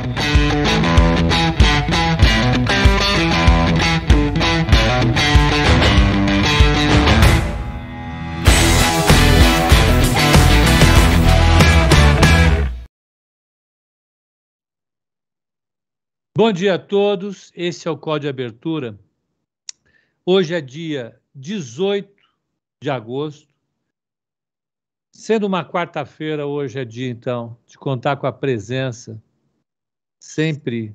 Bom dia a todos, esse é o Código de Abertura. Hoje é dia 18 de agosto. Sendo uma quarta-feira, hoje é dia, então, de contar com a presença sempre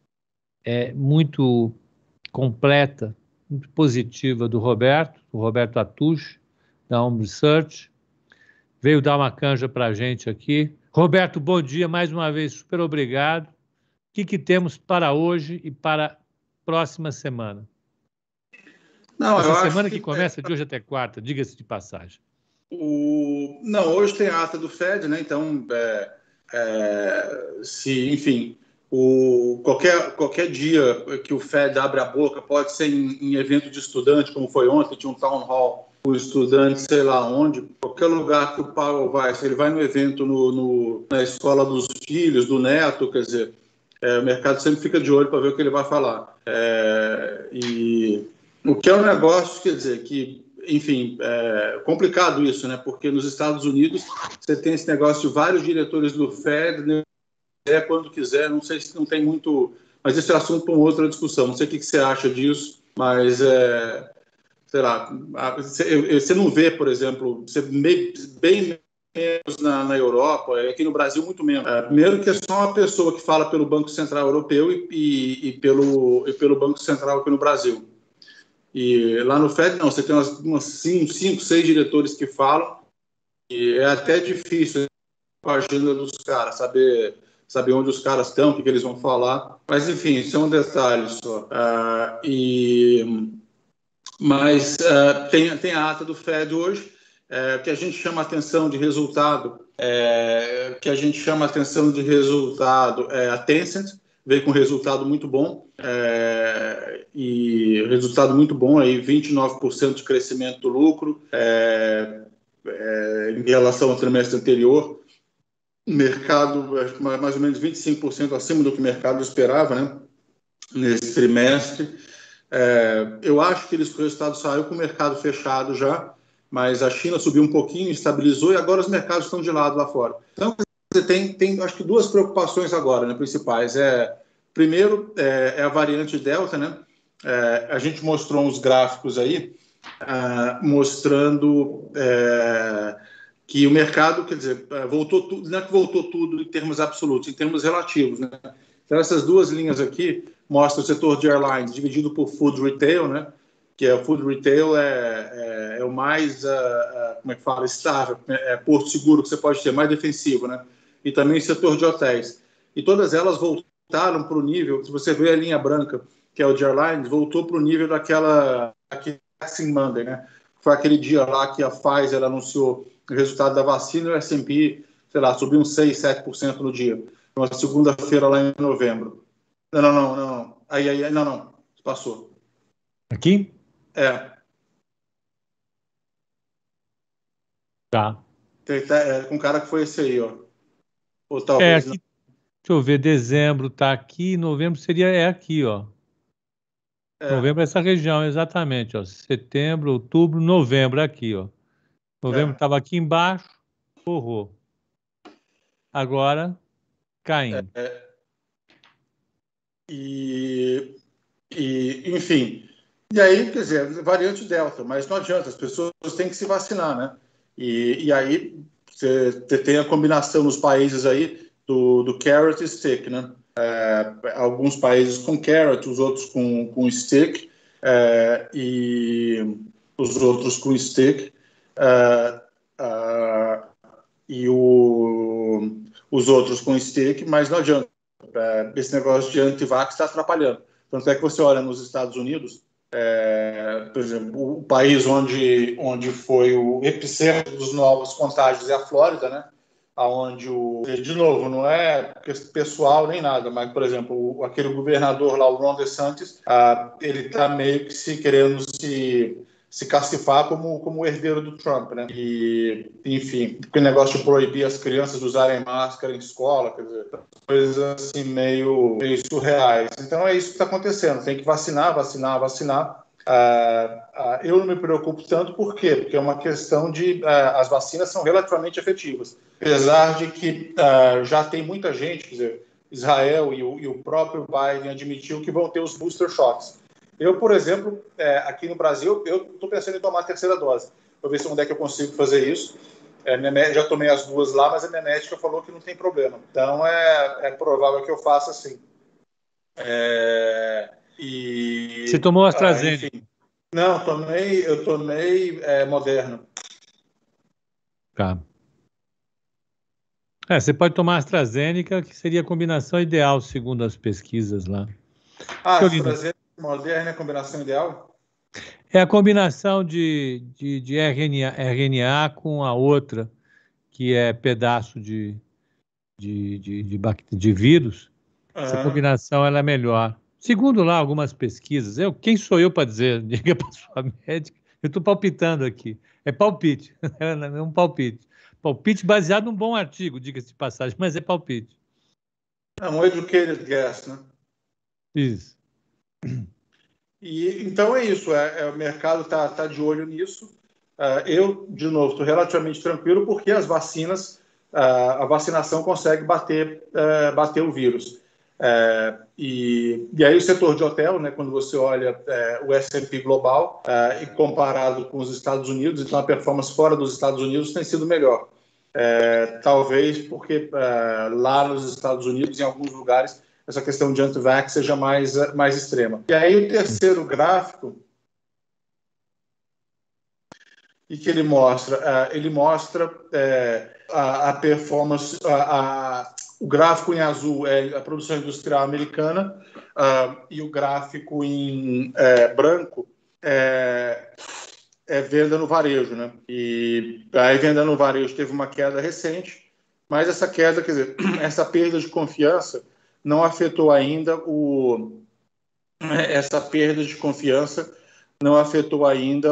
muito completa, muito positiva do Roberto Atush, da Home Research. Veio dar uma canja para a gente aqui. Roberto, bom dia, mais uma vez, super obrigado. O que temos para hoje e para a próxima semana? Não, essa semana que começa de hoje até quarta, diga-se de passagem. Não, hoje tem a ata do Fed, né? Então, enfim, qualquer dia que o Fed abre a boca, pode ser em evento de estudante, como foi ontem, tinha um town hall com estudantes, sei lá onde, qualquer lugar que o Powell vai, se ele vai no evento na escola dos filhos, do neto, quer dizer, o mercado sempre fica de olho para ver o que ele vai falar. E o que é um negócio, quer dizer, que, enfim, é complicado isso, né? Porque nos Estados Unidos você tem esse negócio de vários diretores do Fed, né? Quando quiser, não sei se não tem muito, mas esse é assunto para uma outra discussão. Não sei o que você acha disso, mas sei lá, você não vê, por exemplo, você bem menos na Europa, aqui no Brasil muito menos. Primeiro que é só uma pessoa que fala pelo Banco Central Europeu e pelo Banco Central aqui no Brasil. E lá no FED, não, você tem umas 5, 6 diretores que falam, e é até difícil a agenda dos caras, saber onde os caras estão, o que eles vão falar. Mas, enfim, isso é um detalhe só. Mas tem a ata do FED hoje, que a gente chama atenção de resultado, a Tencent veio com resultado muito bom, e resultado muito bom, aí 29% de crescimento do lucro em relação ao trimestre anterior, mercado mais ou menos 25% acima do que o mercado esperava, né, nesse trimestre. Eu acho que o resultado saiu com o mercado fechado já, mas a China subiu um pouquinho, estabilizou, e agora os mercados estão de lado lá fora. Então, você tem acho que duas preocupações agora, né, principais. Primeiro, é a variante Delta, né? A gente mostrou uns gráficos aí, mostrando que o mercado, quer dizer, voltou tudo, não é que voltou tudo em termos absolutos, em termos relativos, né? Então, essas duas linhas aqui mostram o setor de airlines dividido por food retail, né? Que o food retail é o mais, como é que fala, estável, porto seguro que você pode ter, mais defensivo, né? E também o setor de hotéis. E todas elas voltaram para o nível, se você vê a linha branca, que é o de airlines, voltou para o nível daquela Vaccine Monday, né? Foi aquele dia lá que a Pfizer anunciou o resultado da vacina e o S&P, sei lá, subiu uns 6, 7% no dia. Uma segunda-feira lá em novembro. Não. Não. Passou. Aqui? Tá. Com um cara que foi esse aí, ó. Ou talvez aqui, deixa eu ver, dezembro tá aqui, novembro seria aqui, ó. Novembro é essa região, exatamente, ó. Setembro, outubro, novembro, aqui, ó. Novembro estava aqui embaixo, horror. Agora, caindo. Enfim. E aí, quer dizer, variante Delta, mas não adianta, as pessoas têm que se vacinar, né? E aí, você tem a combinação nos países aí do carrot e stick, né? Alguns países com carrot, os outros com stick, e os outros com stick, e os outros com stick, mas não adianta. Esse negócio de anti-vax está atrapalhando. Tanto é que você olha nos Estados Unidos, por exemplo, o país onde foi o epicentro dos novos contágios é a Flórida, né? Onde de novo, não é pessoal nem nada, mas, por exemplo, aquele governador lá, o Ron DeSantis, ele está meio que querendo se se cacifar como o herdeiro do Trump, né? E, enfim, aquele negócio de proibir as crianças de usarem máscara em escola, quer dizer, coisas assim meio surreais. Então é isso que está acontecendo, tem que vacinar. Eu não me preocupo tanto, por quê? Porque é uma questão de... as vacinas são relativamente efetivas, apesar de que já tem muita gente, quer dizer, Israel e o próprio Biden admitiu que vão ter os booster shots. Eu, por exemplo, aqui no Brasil, eu estou pensando em tomar a terceira dose. Vou ver onde é que eu consigo fazer isso. Já tomei as 2 lá, mas a minha médica falou que não tem problema. Então, é provável que eu faça assim. Você tomou AstraZeneca? Enfim. Não, eu tomei Moderna. Tá. Você pode tomar AstraZeneca, que seria a combinação ideal, segundo as pesquisas lá. AstraZeneca e Moderna é a combinação ideal? É a combinação de RNA com a outra, que é pedaço de vírus. Essa combinação ela é melhor. Segundo lá algumas pesquisas, quem sou eu para dizer? Diga para sua médica. Eu estou palpitando aqui. É palpite, é um palpite. Palpite baseado num bom artigo, diga-se de passagem, mas é palpite. É um educated guess, né? Isso. E, então é isso, o mercado está de olho nisso. Eu, de novo, estou relativamente tranquilo porque as vacinas, a vacinação consegue bater o vírus. E aí o setor de hotel, né, quando você olha o S&P Global e comparado com os Estados Unidos, então a performance fora dos Estados Unidos tem sido melhor. Talvez porque lá nos Estados Unidos, em alguns lugares, essa questão de anti-vax seja mais extrema. E aí o terceiro gráfico, e que ele mostra a performance, o gráfico em azul é a produção industrial americana e o gráfico em branco é venda no varejo, né? E a venda no varejo teve uma queda recente, mas essa queda, quer dizer, essa perda de confiança não afetou ainda essa perda de confiança não afetou ainda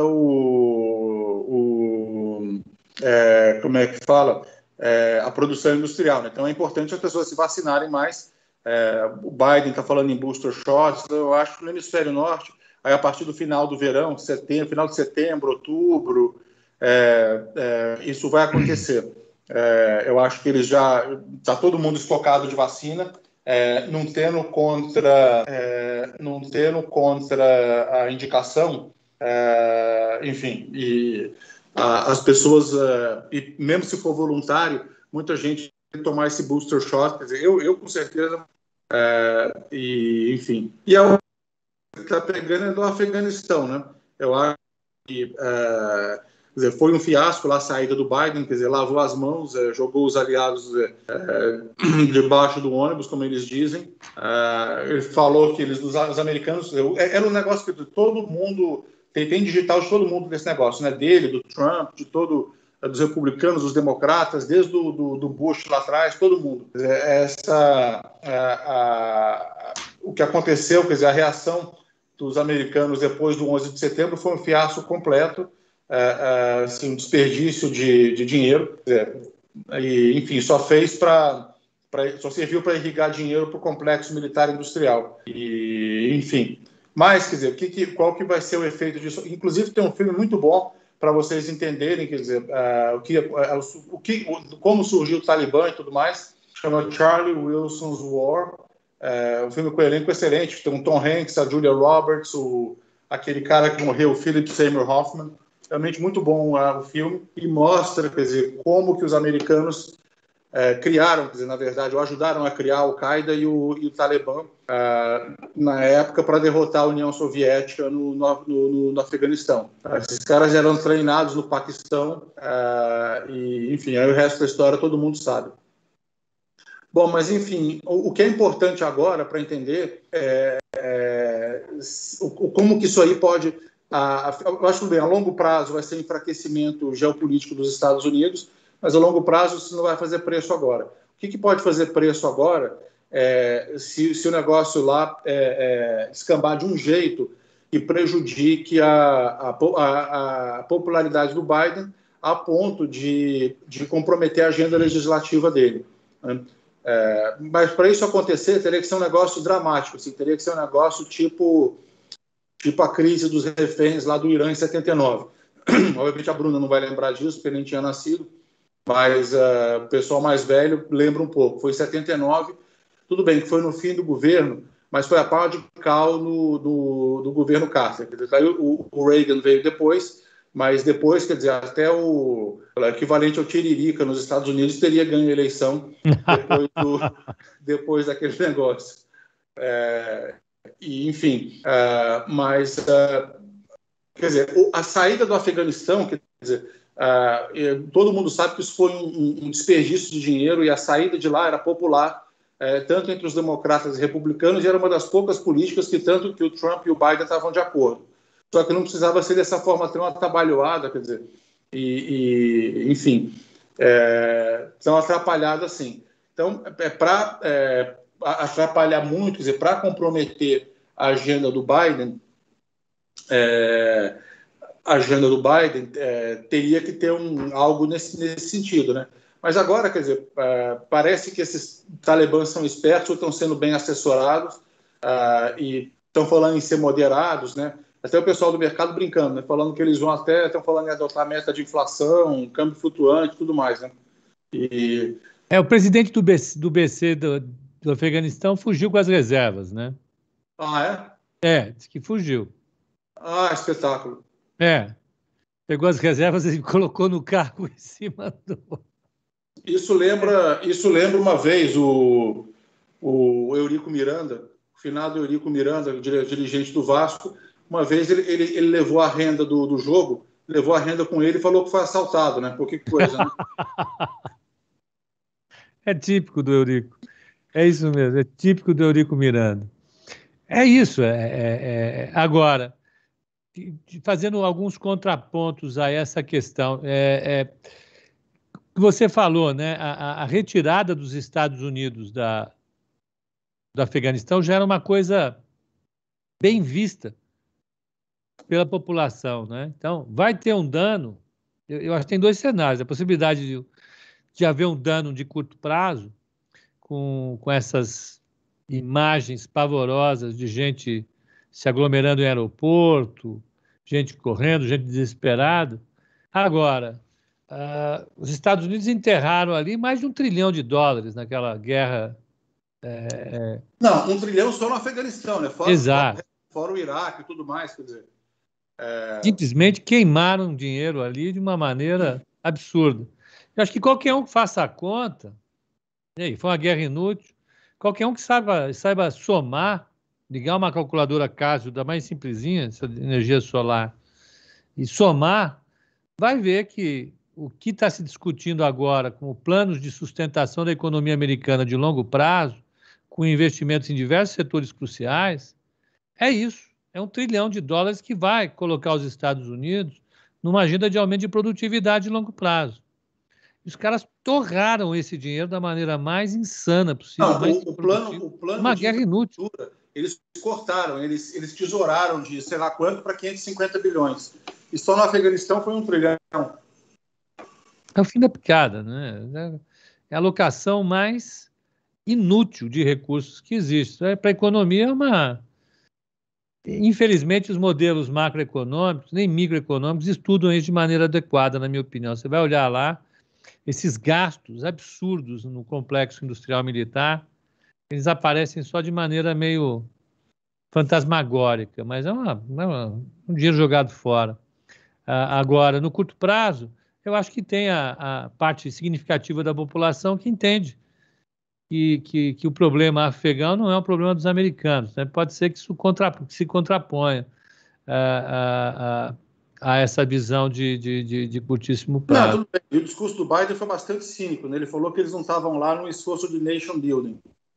como é que fala? A produção industrial, né? Então é importante as pessoas se vacinarem mais. O Biden está falando em booster shots, então eu acho que no hemisfério norte, aí a partir do final do verão, final de setembro, outubro, isso vai acontecer. Eu acho que eles já está todo mundo estocado de vacina, não tendo contra a indicação, enfim, e as pessoas, e mesmo se for voluntário, muita gente tem que tomar esse booster shot, quer dizer, eu com certeza, e enfim. E a que está pegando é do Afeganistão, né? Eu acho que quer dizer, foi um fiasco lá a saída do Biden, quer dizer, lavou as mãos, jogou os aliados debaixo do ônibus, como eles dizem. Ele falou que os americanos... Era um negócio que todo mundo... Tem digital de todo mundo nesse negócio, né? Dele, do Trump, dos republicanos, dos democratas, desde do Bush lá atrás, todo mundo. O que aconteceu, quer dizer, a reação dos americanos depois do 11 de setembro foi um fiasco completo, assim, um desperdício de dinheiro, e, enfim, só serviu para irrigar dinheiro para o complexo militar industrial. E, enfim, mas, quer dizer, qual que vai ser o efeito disso? Inclusive, tem um filme muito bom para vocês entenderem, quer dizer, como surgiu o Talibã e tudo mais, chama Charlie Wilson's War. Um filme com elenco excelente, tem um Tom Hanks, a Julia Roberts, aquele cara que morreu, o Philip Seymour Hoffman. Realmente muito bom o filme, e mostra, quer dizer, como que os americanos criaram, quer dizer, na verdade, ou ajudaram a criar a Al-Qaeda e o Talibã na época para derrotar a União Soviética no Afeganistão. Esses caras eram treinados no Paquistão e, enfim, aí o resto da história todo mundo sabe. Bom, mas enfim, o que é importante agora para entender como que isso aí pode... eu acho que bem, a longo prazo vai ser enfraquecimento geopolítico dos Estados Unidos, mas a longo prazo isso não vai fazer preço agora. O que pode fazer preço agora se o negócio lá escambar de um jeito que prejudique a popularidade do Biden a ponto de comprometer a agenda legislativa dele, né? Mas para isso acontecer, teria que ser um negócio dramático, assim, teria que ser um negócio tipo a crise dos reféns lá do Irã em 79. Obviamente a Bruna não vai lembrar disso, porque nem tinha nascido, mas o pessoal mais velho lembra um pouco. Foi em 79, tudo bem que foi no fim do governo, mas foi a pá de cal do governo Carter. Quer dizer, aí o Reagan veio depois, mas depois, quer dizer, até o equivalente ao Tiririca nos Estados Unidos teria ganho a eleição depois daquele negócio. E, enfim, mas, quer dizer, a saída do Afeganistão, quer dizer, todo mundo sabe que isso foi um desperdício de dinheiro, e a saída de lá era popular, tanto entre os democratas e republicanos, e era uma das poucas políticas que tanto que o Trump e o Biden estavam de acordo. Só que não precisava ser dessa forma tão atabalhoada, quer dizer, enfim, tão atrapalhada assim. Então, para atrapalhar muito, quer dizer, para comprometer a agenda do Biden, teria que ter algo nesse sentido, né? Mas agora, quer dizer, parece que esses talibãs são espertos, ou estão sendo bem assessorados, e estão falando em ser moderados, né? Até o pessoal do mercado brincando, né? Falando que eles estão falando em adotar meta de inflação, câmbio flutuante, tudo mais, né? O presidente do BC do Afeganistão fugiu com as reservas, né? Ah, é? Disse que fugiu. Espetáculo. Pegou as reservas e colocou no carro em cima do... Isso lembra uma vez o Eurico Miranda, o finado Eurico Miranda, dirigente do Vasco. Uma vez ele levou a renda do jogo, levou a renda com ele e falou que foi assaltado, né? Por que coisa, né? É típico do Eurico. É isso mesmo, é típico do Eurico Miranda. É isso. Agora, fazendo alguns contrapontos a essa questão, que você falou, né? A retirada dos Estados Unidos do Afeganistão já era uma coisa bem vista pela população, né? Então, vai ter um dano. Eu acho que tem dois cenários: a possibilidade de haver um dano de curto prazo, com essas imagens pavorosas de gente se aglomerando em aeroporto, gente correndo, gente desesperada. Agora, os Estados Unidos enterraram ali mais de $1 trilhão naquela guerra. Não, $1 trilhão só no Afeganistão, né? Fora o Iraque e tudo mais, quer dizer. Simplesmente queimaram dinheiro ali de uma maneira absurda. Eu acho que qualquer um que faça a conta, e aí, foi uma guerra inútil, qualquer um que saiba somar, ligar uma calculadora Casio da mais simplesinha, essa energia solar, e somar, vai ver que o que está se discutindo agora com planos de sustentação da economia americana de longo prazo, com investimentos em diversos setores cruciais, é isso. É $1 trilhão que vai colocar os Estados Unidos numa agenda de aumento de produtividade de longo prazo. Os caras torraram esse dinheiro da maneira mais insana possível. Não, o plano uma guerra inútil. Eles cortaram, eles tesouraram de sei lá quanto para 550 bilhões. E só no Afeganistão foi $1 trilhão. É o fim da picada, né? É a alocação mais inútil de recursos que existe. Para a economia é uma... Infelizmente, os modelos macroeconômicos, nem microeconômicos, estudam isso de maneira adequada, na minha opinião. Você vai olhar lá, esses gastos absurdos no complexo industrial militar, eles aparecem só de maneira meio fantasmagórica, mas é um dinheiro jogado fora. Agora, no curto prazo, eu acho que tem a parte significativa da população que entende que o problema afegão não é um problema dos americanos, né? Pode ser que isso se contraponha a essa visão de curtíssimo prazo. Não, tudo bem. E o discurso do Biden foi bastante cínico, né? Ele falou que eles não estavam lá no esforço de nation building.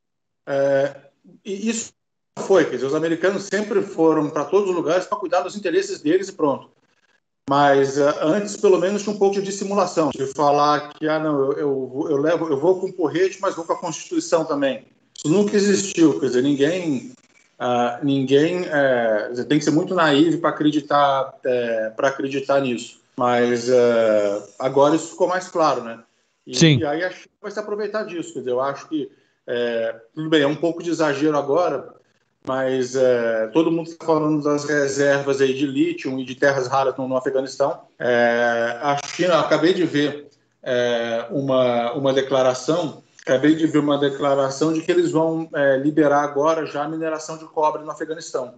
E isso foi, quer dizer, os americanos sempre foram para todos os lugares para cuidar dos interesses deles e pronto. Mas antes, pelo menos, tinha um pouco de dissimulação, de falar que, não, eu vou com o porrete, mas vou com a Constituição também. Isso nunca existiu, quer dizer, ninguém Você tem que ser muito naivo para acreditar nisso. Mas agora isso ficou mais claro, né? Sim. E aí a China vai se aproveitar disso. Quer dizer, eu acho que tudo bem, é um pouco de exagero agora, mas todo mundo está falando das reservas aí de lítio e de terras raras no Afeganistão. A China, acabei de ver uma declaração. Acabei de ver uma declaração de que eles vão liberar agora já a mineração de cobre no Afeganistão.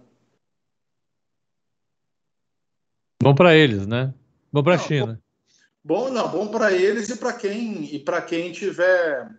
Bom para eles, né? Bom para a Não, China. bom para eles e para quem tiver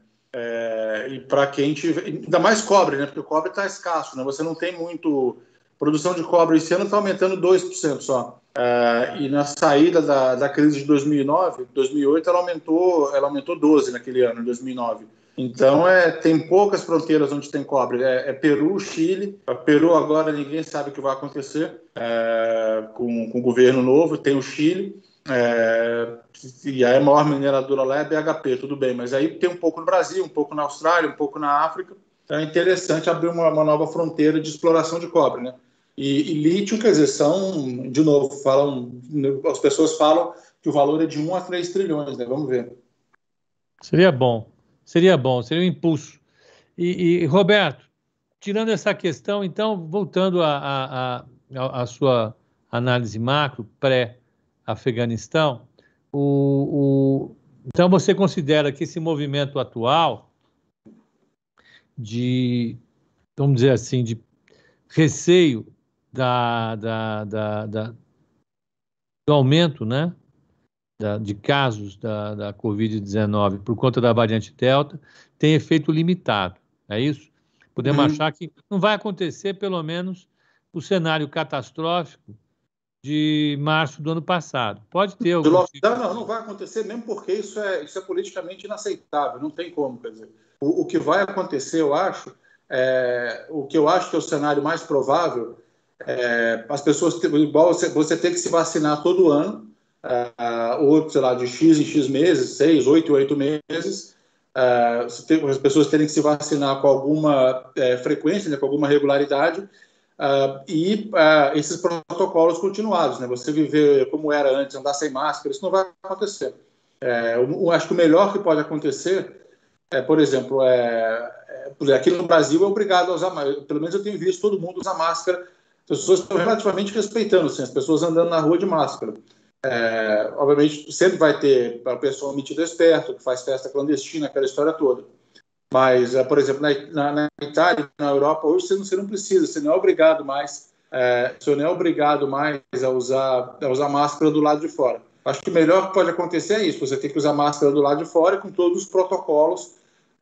ainda mais cobre, né? Porque o cobre está escasso, né? Você não tem muito produção de cobre esse ano está aumentando 2% só. E na saída da crise de 2009, 2008 ela aumentou 12 naquele ano, em 2009. Então tem poucas fronteiras onde tem cobre. Peru, Chile. Peru agora ninguém sabe o que vai acontecer com o governo novo. Tem o Chile. E aí a maior mineradora lá é BHP, tudo bem, mas aí tem um pouco no Brasil, um pouco na Austrália, um pouco na África. Então é interessante abrir uma nova fronteira de exploração de cobre, né? E lítio, quer dizer, de novo, as pessoas falam que o valor é de 1 a 3 trilhões, né? Vamos ver. Seria bom, seria um impulso. E Roberto, tirando essa questão, então, voltando à sua análise macro, pré-Afeganistão, então você considera que esse movimento atual de, vamos dizer assim, de receio do aumento, né, de casos da Covid-19 por conta da variante Delta tem efeito limitado, é isso? Podemos achar que não vai acontecer, pelo menos, o cenário catastrófico de março do ano passado. Pode ter De algum tipo... lockdown, não vai acontecer, mesmo porque isso é politicamente inaceitável, não tem como, quer dizer. O que vai acontecer, eu acho, o que eu acho que é o cenário mais provável, as pessoas, igual você tem que se vacinar todo ano, ou, sei lá, de X em X meses, 6, 8, 8 meses, as pessoas terem que se vacinar com alguma frequência, né, com alguma regularidade, esses protocolos continuados, né? Você viver como era antes, andar sem máscara, isso não vai acontecer. Eu acho que o melhor que pode acontecer por exemplo, aqui no Brasil é obrigado a usar máscara. Pelo menos eu tenho visto todo mundo usar máscara. As pessoas estão relativamente respeitando, assim, as pessoas andando na rua de máscara. Obviamente, sempre vai ter a pessoa metida esperto, que faz festa clandestina, aquela história toda. Mas, por exemplo, na Itália, na Europa, hoje você não precisa, você não é obrigado mais, a usar máscara do lado de fora. Acho que o melhor que pode acontecer é isso, você tem que usar máscara do lado de fora com todos os protocolos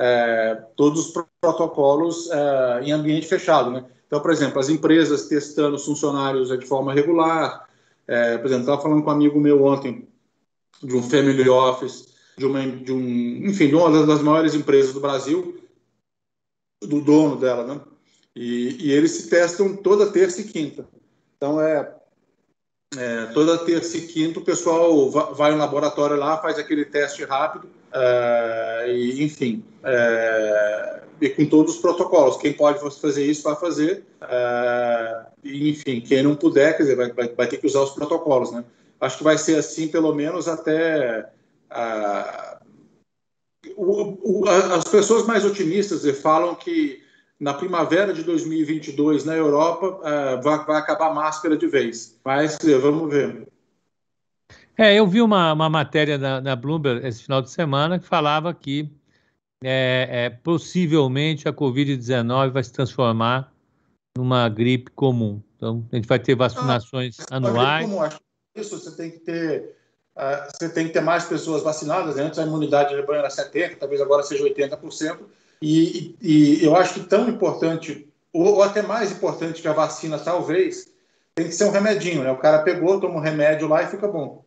em ambiente fechado, né? Então, por exemplo, as empresas testando os funcionários de forma regular. Por exemplo, estava falando com um amigo meu ontem de um family office, enfim, de uma das maiores empresas do Brasil, do dono dela, né? E eles se testam toda terça e quinta. Então, toda terça e quinta o pessoal vai no laboratório lá, faz aquele teste rápido, enfim, e com todos os protocolos. Quem pode fazer isso, vai fazer. Enfim, quem não puder, quer dizer, vai ter que usar os protocolos, né? Acho que vai ser assim, pelo menos, até... as pessoas mais otimistas falam que na primavera de 2022, na Europa, vai acabar a máscara de vez. Mas vamos ver. Eu vi uma matéria na Bloomberg esse final de semana que falava que possivelmente a Covid-19 vai se transformar numa gripe comum. Então, a gente vai ter vacinações anuais. Como acho isso, você tem que ter mais pessoas vacinadas. Né? Antes a imunidade de rebanho era 70%, talvez agora seja 80%. E eu acho que tão importante, ou até mais importante que a vacina, talvez, tem que ser um remedinho. Né? O cara pegou, toma um remédio lá e fica bom.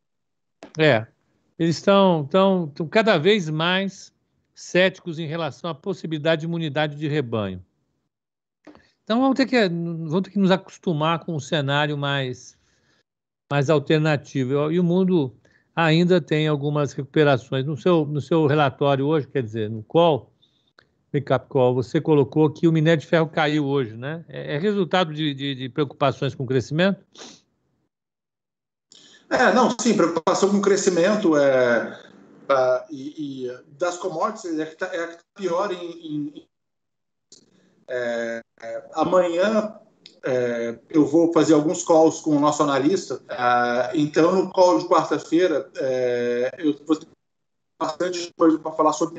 Eles estão cada vez mais céticos em relação à possibilidade de imunidade de rebanho. Então vamos ter que nos acostumar com um cenário mais alternativo. E o mundo ainda tem algumas recuperações. No seu relatório hoje, quer dizer, no call, Wake-up call. Você colocou que o minério de ferro caiu hoje, né? É resultado de preocupações com o crescimento? Não, sim, preocupação com o crescimento e das commodities é que tá pior amanhã eu vou fazer alguns calls com o nosso analista, então no call de quarta-feira eu vou ter bastante coisa para falar sobre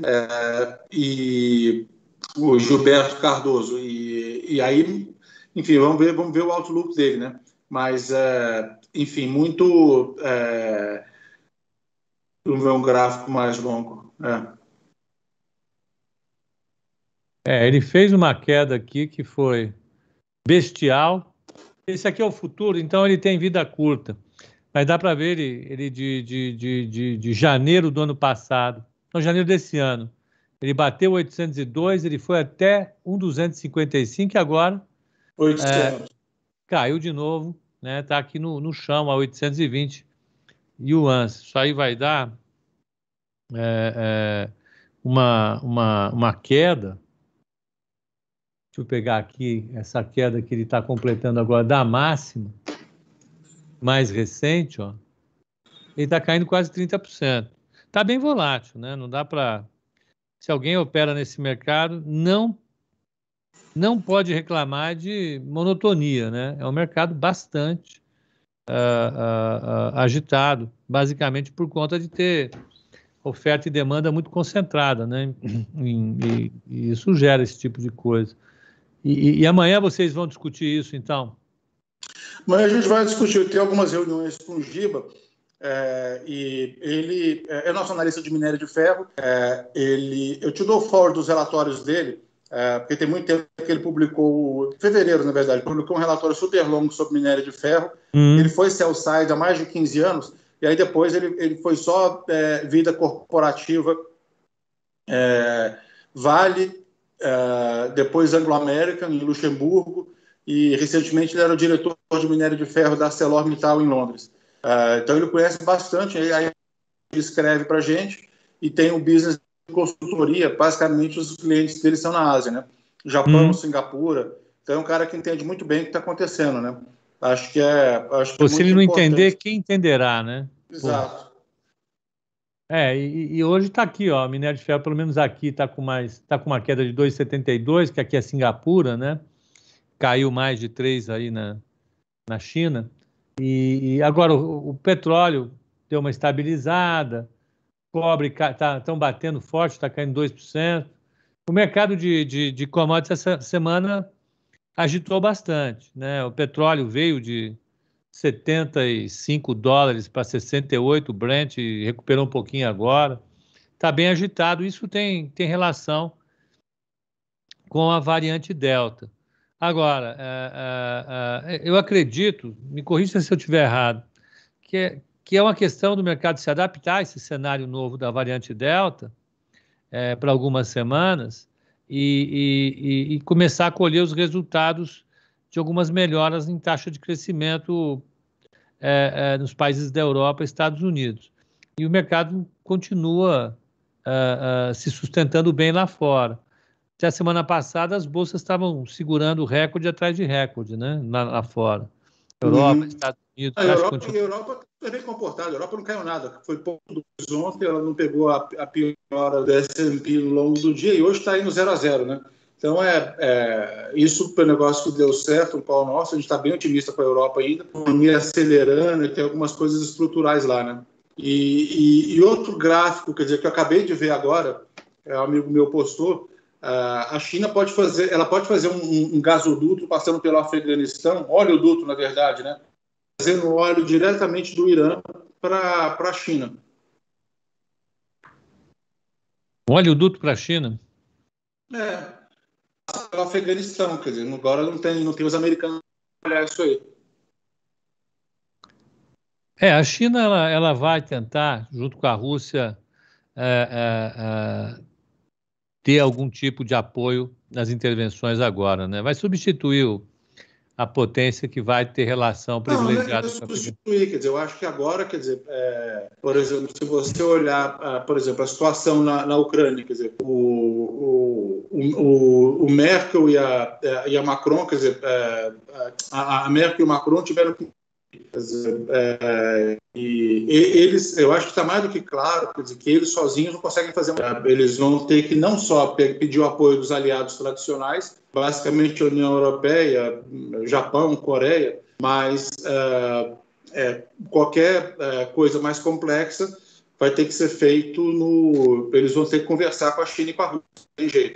e o Gilberto Cardoso e aí, enfim, vamos ver o outlook dele, né? Mas enfim, muito vamos ver um gráfico mais longo. Ele fez uma queda aqui que foi bestial. Esse aqui é o futuro, então ele tem vida curta. Mas dá para ver ele de janeiro do ano passado, não, janeiro desse ano. Ele bateu 802, ele foi até 1,255 e agora 800. caiu de novo, né? Está aqui no chão a 820 yuans. Isso aí vai dar uma queda. Deixa eu pegar aqui essa queda que ele está completando agora da máxima mais recente, ó. Ele está caindo quase 30%. Está bem volátil, né? Não dá para. Se alguém opera nesse mercado, não pode reclamar de monotonia, né? É um mercado bastante agitado, basicamente por conta de ter oferta e demanda muito concentrada, né? E isso gera esse tipo de coisa. E amanhã vocês vão discutir isso, então? Mas a gente vai discutir, tem algumas reuniões com o Giba, e ele é nosso analista de minério de ferro. Eu te dou o forward dos relatórios dele, porque tem muito tempo que ele publicou, em fevereiro, na verdade, publicou um relatório super longo sobre minério de ferro. Ele foi sell-side há mais de 15 anos, e aí depois ele foi só vida corporativa, Vale, depois Anglo-American, em Luxemburgo, e recentemente ele era o diretor de minério de ferro da ArcelorMittal em Londres. Então ele conhece bastante, aí ele escreve para a gente e tem um business de consultoria, basicamente os clientes dele são na Ásia, né? Japão, Singapura, então é um cara que entende muito bem o que está acontecendo, né? Acho que é Se muito ele não importante. entender, quem entenderá, né? Exato. E hoje está aqui, ó, minério de ferro, pelo menos aqui está com uma queda de 2,72, que aqui é Singapura, né? Caiu mais de 3 aí na China. E agora o petróleo deu uma estabilizada, cobre estão batendo forte, está caindo 2%. O mercado de commodities essa semana agitou bastante, né? O petróleo veio de $75 para 68, o Brent recuperou um pouquinho agora. Está bem agitado. Isso tem relação com a variante Delta. Agora, eu acredito, me corrija se eu estiver errado, que é uma questão do mercado se adaptar a esse cenário novo da variante Delta para algumas semanas e começar a colher os resultados de algumas melhoras em taxa de crescimento nos países da Europa e Estados Unidos. E o mercado continua se sustentando bem lá fora. Até a semana passada, as bolsas estavam segurando recorde atrás de recorde, né? Lá fora. Europa, Estados Unidos. A Europa é bem comportada. A Europa não caiu nada. Foi pouco do ontem, ela não pegou a piora do S&P no longo do dia e hoje está indo 0-0, né? Então, isso foi um negócio que deu certo, um pau nosso. A gente está bem otimista com a Europa ainda. A economia acelerando e tem algumas coisas estruturais lá, né? E outro gráfico, quer dizer, que eu acabei de ver agora, um amigo meu postou, a China pode fazer um gasoduto passando pelo Afeganistão, oleoduto, na verdade, né? Trazendo óleo diretamente do Irã para a China. Um oleoduto para a China? Pelo Afeganistão, quer dizer, agora não tem os americanos para olhar isso aí. A China ela vai tentar, junto com a Rússia, ter algum tipo de apoio nas intervenções agora, né? Vai substituir a potência que vai ter relação privilegiada com a substituir, quer dizer, eu acho que agora, quer dizer, por exemplo, se você olhar, por exemplo, a situação na Ucrânia, quer dizer, o o Merkel e a Macron, quer dizer, a Merkel e o Macron tiveram que... E eles, eu acho que está mais do que claro, quer dizer, que eles sozinhos não conseguem fazer. Eles vão ter que não só pedir o apoio dos aliados tradicionais, basicamente a União Europeia, Japão, Coreia, mas qualquer coisa mais complexa vai ter que ser feito eles vão ter que conversar com a China e com a Rússia, não tem jeito.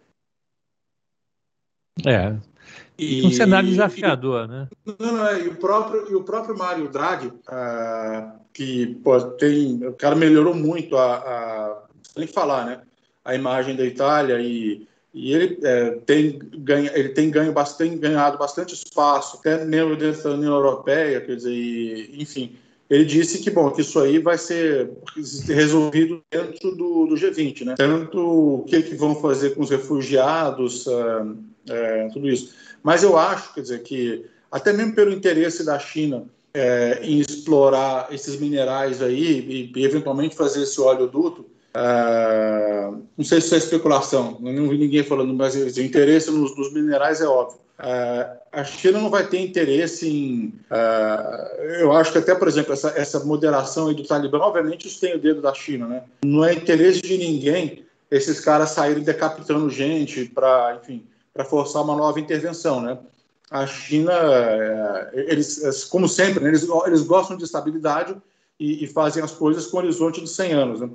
Um cenário desafiador, né? E o próprio Mário Draghi, que o cara melhorou muito sem falar, né? A imagem da Itália e ele tem ganhado bastante espaço, até mesmo dentro da União Europeia, quer dizer, enfim. Ele disse que isso aí vai ser resolvido dentro do G20, né? Tanto o que vão fazer com os refugiados, tudo isso. Mas eu acho, quer dizer, que até mesmo pelo interesse da China em explorar esses minerais aí e eventualmente fazer esse oleoduto, não sei se isso é especulação, não vi ninguém falando, mas o interesse nos minerais é óbvio. A China não vai ter interesse em... eu acho que até, por exemplo, essa moderação aí do Talibã, obviamente isso tem o dedo da China, né? Não é interesse de ninguém esses caras saírem decapitando gente para forçar uma nova intervenção, né? A China, eles, como sempre, né, eles gostam de estabilidade e fazem as coisas com um horizonte de 100 anos, né?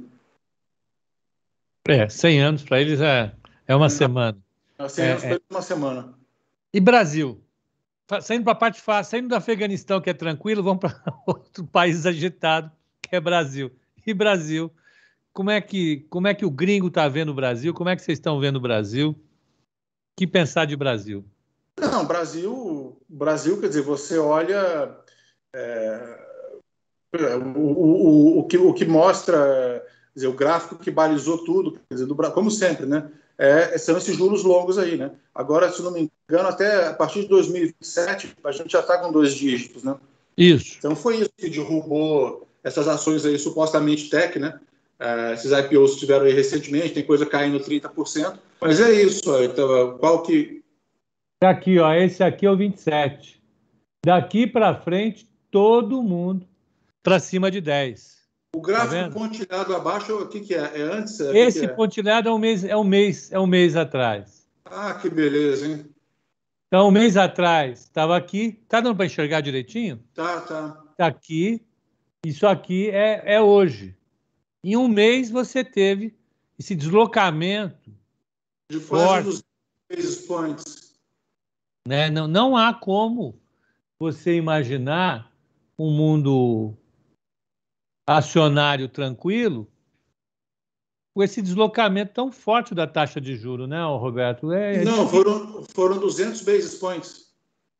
100 anos para eles é uma semana. 100 anos para eles é uma semana. E Brasil? Saindo para a parte fácil, saindo do Afeganistão, que é tranquilo, vamos para outro país agitado, que é Brasil. E Brasil? Como é que o gringo está vendo o Brasil? Como é que vocês estão vendo o Brasil? O que pensar de Brasil? Não, Brasil, quer dizer, você olha o que mostra, quer dizer, o gráfico que balizou tudo, quer dizer, como sempre, né? São esses juros longos aí, né? Agora, se não me engano, até a partir de 2027, a gente já está com 2 dígitos, né? Isso. Então foi isso que derrubou essas ações aí, supostamente tech, né? Esses IPOs tiveram aí recentemente, tem coisa caindo 30%, mas é isso. Então, qual que... Aqui, ó, esse aqui é o 27. Daqui para frente, todo mundo para cima de 10. O gráfico pontilhado abaixo, o que é? É antes? Esse pontilhado é um mês atrás. Ah, que beleza, hein? Então, um mês atrás, estava aqui. Tá dando para enxergar direitinho? Tá. Tá aqui. Isso aqui é hoje. Em um mês, você teve esse deslocamento de forte. Dos basis points. Né? Não há como você imaginar um mundo acionário tranquilo com esse deslocamento tão forte da taxa de juros, né, Roberto? Não, foram 200 basis points.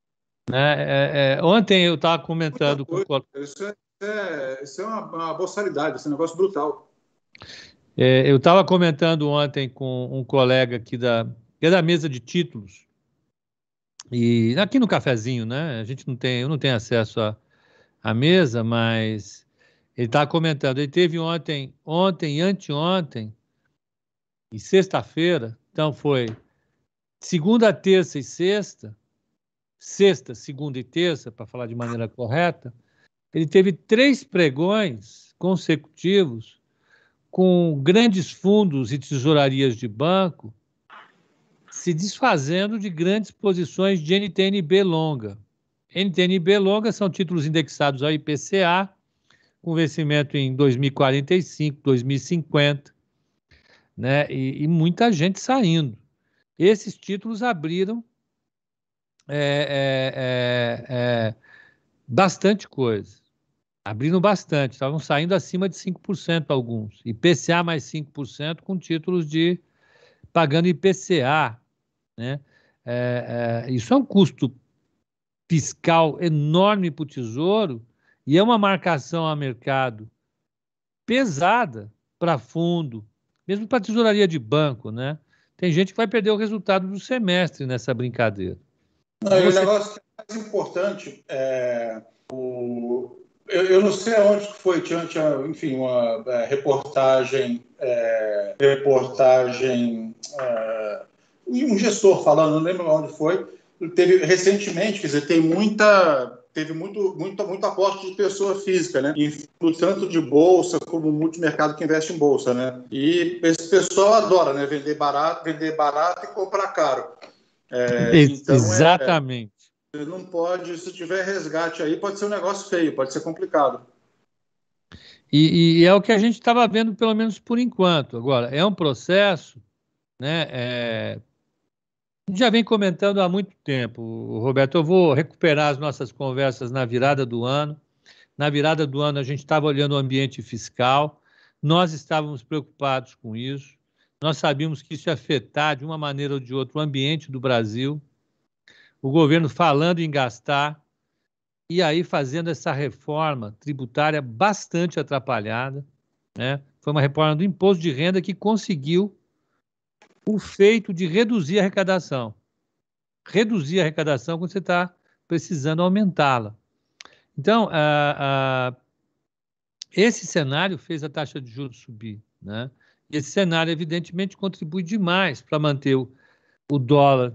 Ontem eu estava comentando com... Isso é uma boçalidade, esse negócio brutal. Eu estava comentando ontem com um colega aqui que é da mesa de títulos, e aqui no cafezinho, né? Eu não tenho acesso à mesa, mas ele estava comentando. Ele teve ontem e anteontem, e sexta-feira, então foi segunda, terça e sexta, segunda e terça, para falar de maneira correta, ele teve 3 pregões consecutivos com grandes fundos e tesourarias de banco se desfazendo de grandes posições de NTN-B longa. NTN-B longa são títulos indexados ao IPCA, com vencimento em 2045, 2050, né? E muita gente saindo. Esses títulos abriram bastante coisa. Abriram bastante, estavam saindo acima de 5% alguns. IPCA mais 5% com títulos pagando IPCA, né? Isso é um custo fiscal enorme para o Tesouro e é uma marcação a mercado pesada para fundo, mesmo para tesouraria de banco, né? Tem gente que vai perder o resultado do semestre nessa brincadeira. O negócio que é mais importante eu não sei aonde que foi, tinha enfim, uma reportagem um gestor falando, não lembro onde foi, teve recentemente, quer dizer, teve muito aporte de pessoa física, né? E tanto de bolsa como multimercado que investe em bolsa, né? E esse pessoal adora, né? Vender barato e comprar caro. Então, Exatamente. não pode, se tiver resgate aí, pode ser um negócio feio, pode ser complicado. E é o que a gente estava vendo, pelo menos por enquanto. Agora, é um processo, né? A gente já vem comentando há muito tempo, Roberto. Eu vou recuperar as nossas conversas na virada do ano. Na virada do ano, a gente estava olhando o ambiente fiscal, nós estávamos preocupados com isso, nós sabíamos que isso ia afetar, de uma maneira ou de outra, o ambiente do Brasil, o governo falando em gastar, e aí fazendo essa reforma tributária bastante atrapalhada, né? Foi uma reforma do imposto de renda que conseguiu o feito de reduzir a arrecadação. Reduzir a arrecadação quando você está precisando aumentá-la. Então, esse cenário fez a taxa de juros subir, né? E esse cenário, evidentemente, contribui demais para manter o dólar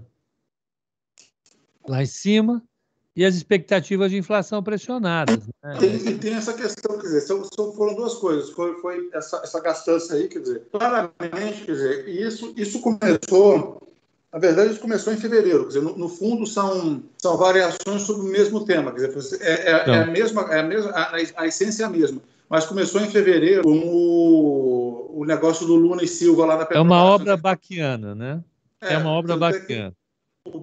lá em cima e as expectativas de inflação pressionadas, né? Tem essa questão, quer dizer, foram duas coisas. Foi essa gastança aí, quer dizer, claramente, quer dizer, isso começou. Na verdade, isso começou em fevereiro. Quer dizer, no fundo, são variações sobre o mesmo tema. Quer dizer, Então, a essência é a mesma. Mas começou em fevereiro com o negócio do Lula e Silva lá na é uma Petrobras. obra baquiana, né? É uma obra Tanto é que baquiana. o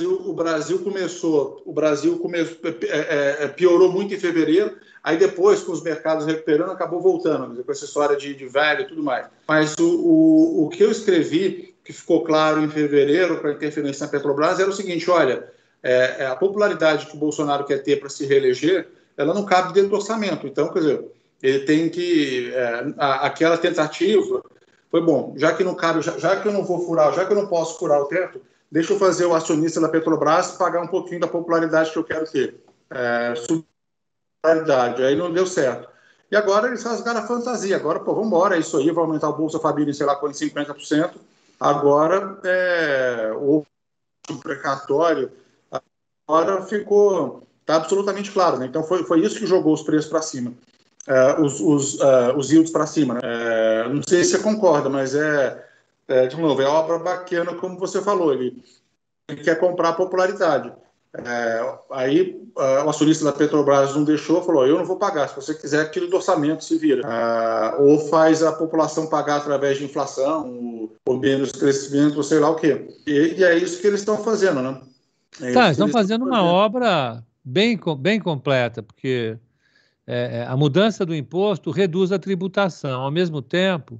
Brasil piorou muito em fevereiro, aí depois, com os mercados recuperando, acabou voltando, com essa história de velho e tudo mais. Mas o que eu escrevi, que ficou claro em fevereiro para a interferência na Petrobras, era o seguinte: olha, a popularidade que o Bolsonaro quer ter para se reeleger, ela não cabe dentro do orçamento. Então, quer dizer, ele tem que... aquela tentativa foi bom, já que não cabe, já que eu não vou furar, já que eu não posso furar o teto, deixa eu fazer o acionista da Petrobras pagar um pouquinho da popularidade que eu quero ter. Popularidade. Aí não deu certo. E agora eles rasgaram a fantasia. Agora, pô, vamos embora, é isso aí, vai aumentar o Bolsa Família em, sei lá, em 50%. Agora, o precatório, agora está absolutamente claro, né? Então, foi isso que jogou os preços para cima. Os yields para cima, né? Não sei se você concorda, mas de novo, é obra bacana, como você falou, ele quer comprar a popularidade. Aí o acionista da Petrobras não deixou, falou: eu não vou pagar, se você quiser, tira do orçamento, se vira. Ou faz a população pagar através de inflação, ou menos crescimento, ou sei lá o quê. E é isso que eles estão fazendo, né? Estão fazendo uma obra bem completa, porque a mudança do imposto reduz a tributação. Ao mesmo tempo,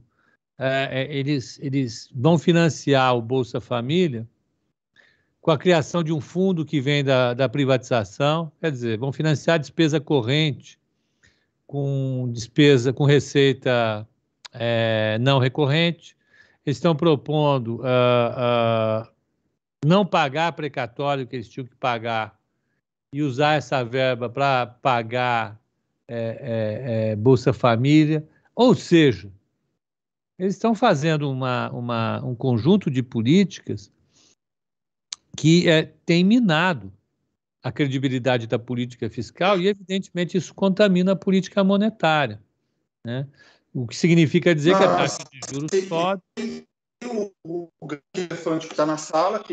eles vão financiar o Bolsa Família com a criação de um fundo que vem da privatização, quer dizer, vão financiar a despesa corrente com receita não recorrente. Eles estão propondo não pagar precatório que eles tinham que pagar e usar essa verba para pagar Bolsa Família. Ou seja, eles estão fazendo um conjunto de políticas que tem minado a credibilidade da política fiscal e, evidentemente, isso contamina a política monetária, né? O que significa dizer que a taxa de juros sobe. O grande elefante que está na sala...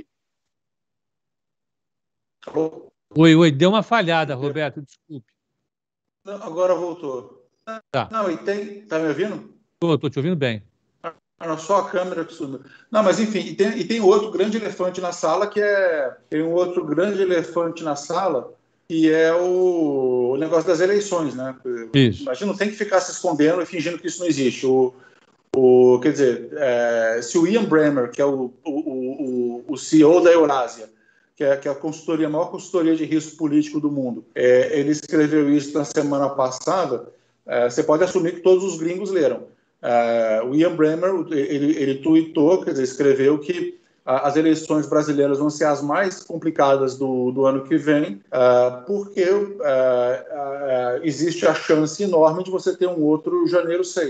Oi, deu uma falhada, Roberto, desculpe. Não, agora voltou. Tá. Não, tá me ouvindo? Estou te ouvindo bem. Era só a câmera que sumiu. Não, mas enfim, e tem outro grande elefante na sala tem um outro grande elefante na sala que é o negócio das eleições, né? Isso. Imagina, não tem que ficar se escondendo e fingindo que isso não existe. Quer dizer, se o Ian Bremmer, que é o CEO da Eurásia, que é a maior consultoria de risco político do mundo, ele escreveu isso na semana passada, você pode assumir que todos os gringos leram. O Ian Bremmer, ele tweetou, quer dizer, escreveu que as eleições brasileiras vão ser as mais complicadas do ano que vem, porque existe a chance enorme de você ter um outro janeiro 6.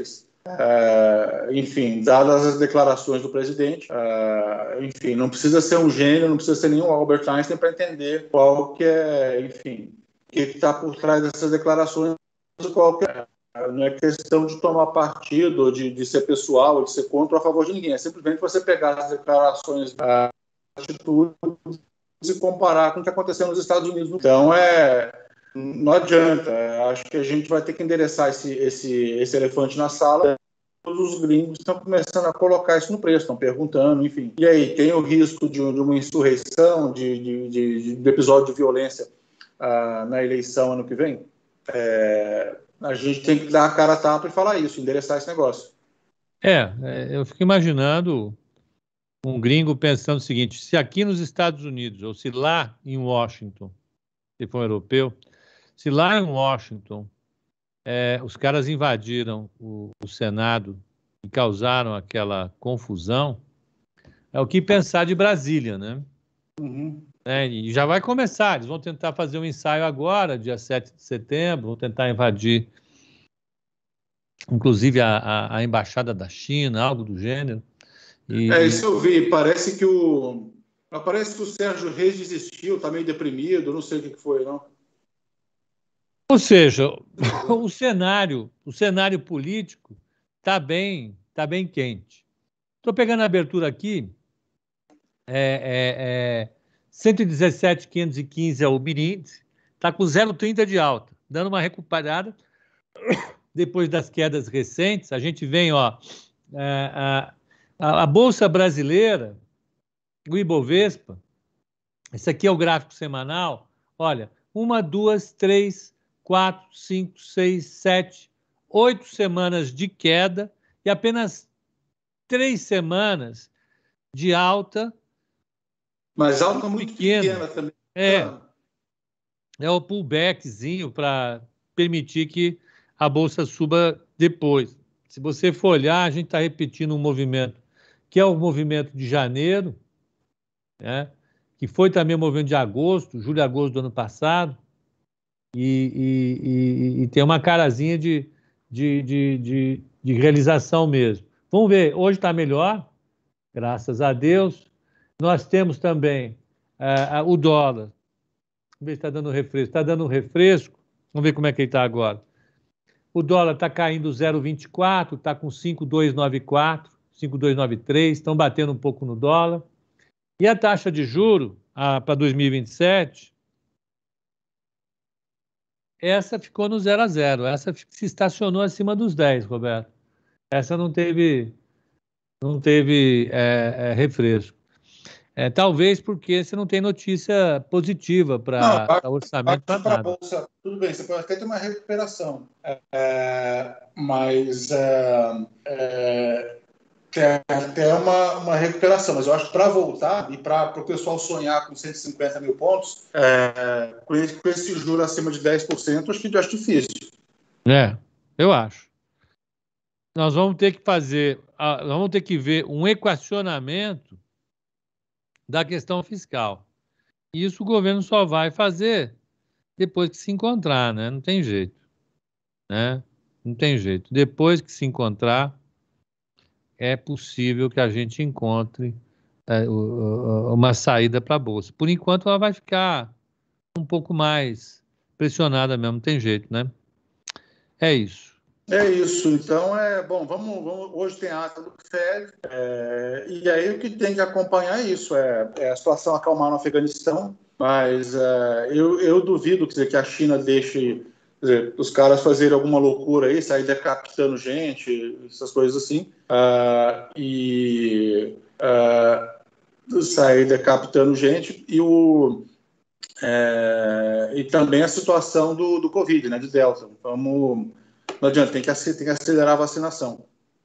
Enfim, dadas as declarações do presidente, enfim, não precisa ser um gênio, não precisa ser nenhum Albert Einstein para entender qual que é, enfim, o que está por trás dessas declarações, qual que é. Não é questão de tomar partido, de ser pessoal, de ser contra ou a favor de ninguém. É simplesmente você pegar as declarações, atitudes e comparar com o que aconteceu nos Estados Unidos. Então, não adianta. Acho que a gente vai ter que endereçar esse elefante na sala. Todos os gringos estão começando a colocar isso no preço, estão perguntando, enfim. E aí, tem o risco de uma insurreição, de episódio de violência na eleição ano que vem? A gente tem que dar a cara a tapa e falar isso, endereçar esse negócio. Eu fico imaginando um gringo pensando o seguinte: se aqui nos Estados Unidos, ou se lá em Washington, se for um europeu, se lá em Washington os caras invadiram o Senado e causaram aquela confusão, é o que pensar de Brasília, né? Uhum. E já vai começar, eles vão tentar fazer um ensaio agora, dia 7 de setembro, vão tentar invadir, inclusive, a embaixada da China, algo do gênero. Isso eu vi, parece que o Sérgio Reis desistiu, está meio deprimido, não sei o que foi, não. Ou seja, o cenário político está bem quente. Estou pegando a abertura aqui, 117.515 é o índice, está com 0,30 de alta, dando uma recuperada depois das quedas recentes. A gente vem, a Bolsa Brasileira, o Ibovespa, esse aqui é o gráfico semanal, olha, 1, 2, 3, 4, 5, 6, 7, 8 semanas de queda e apenas 3 semanas de alta. Mas alta muito pequena também. É o pullbackzinho para permitir que a Bolsa suba depois. Se você for olhar, a gente está repetindo um movimento que é o movimento de janeiro, né? Que foi também o movimento de agosto, julho e agosto do ano passado, e tem uma carazinha de realização mesmo. Vamos ver, hoje está melhor, graças a Deus. Nós temos também o dólar. Vamos ver se está dando refresco. Está dando um refresco. Vamos ver como é que ele está agora. O dólar está caindo 0,24, está com 5,294, 5,293, estão batendo um pouco no dólar. E a taxa de juro para 2027, essa ficou no 0 a 0. Essa se estacionou acima dos 10, Roberto. Essa não teve refresco. Talvez porque você não tem notícia positiva para orçamento, para nada. Bolsa, tudo bem, você pode até ter uma recuperação, mas tem até uma recuperação. Mas eu acho que para voltar e para o pessoal sonhar com 150 mil pontos, com esse juro acima de 10%, acho difícil. Eu acho. Nós vamos ter que ver um equacionamento da questão fiscal. E isso o governo só vai fazer depois que se encontrar, né? Não tem jeito, né? Não tem jeito. Depois que se encontrar, é possível que a gente encontre uma saída para a Bolsa. Por enquanto, ela vai ficar um pouco mais pressionada mesmo, não tem jeito, né? É isso. É isso. Então, bom, vamos, hoje tem a ata do FED, e aí o que tem que acompanhar isso é a situação acalmar no Afeganistão, mas eu duvido que a China deixe os caras fazerem alguma loucura aí, sair decapitando gente, essas coisas assim, sair decapitando gente, e também a situação do Covid, né, de Delta. Não adianta, tem que acelerar a vacinação.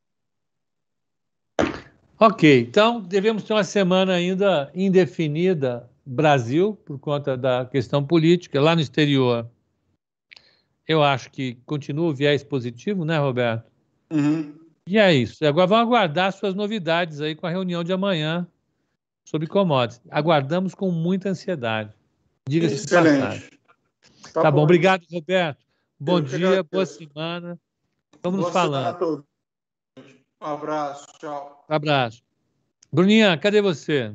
Ok, então devemos ter uma semana ainda indefinida, Brasil, por conta da questão política. Lá no exterior, eu acho que continua o viés positivo, né, Roberto? Uhum. E é isso. Agora vamos aguardar suas novidades aí com a reunião de amanhã sobre commodities. Aguardamos com muita ansiedade. Diga-se de passagem. Tá bom, obrigado, Roberto. Bom dia, boa semana. Vamos nos falando. Um abraço, tchau. Abraço. Bruninha, cadê você?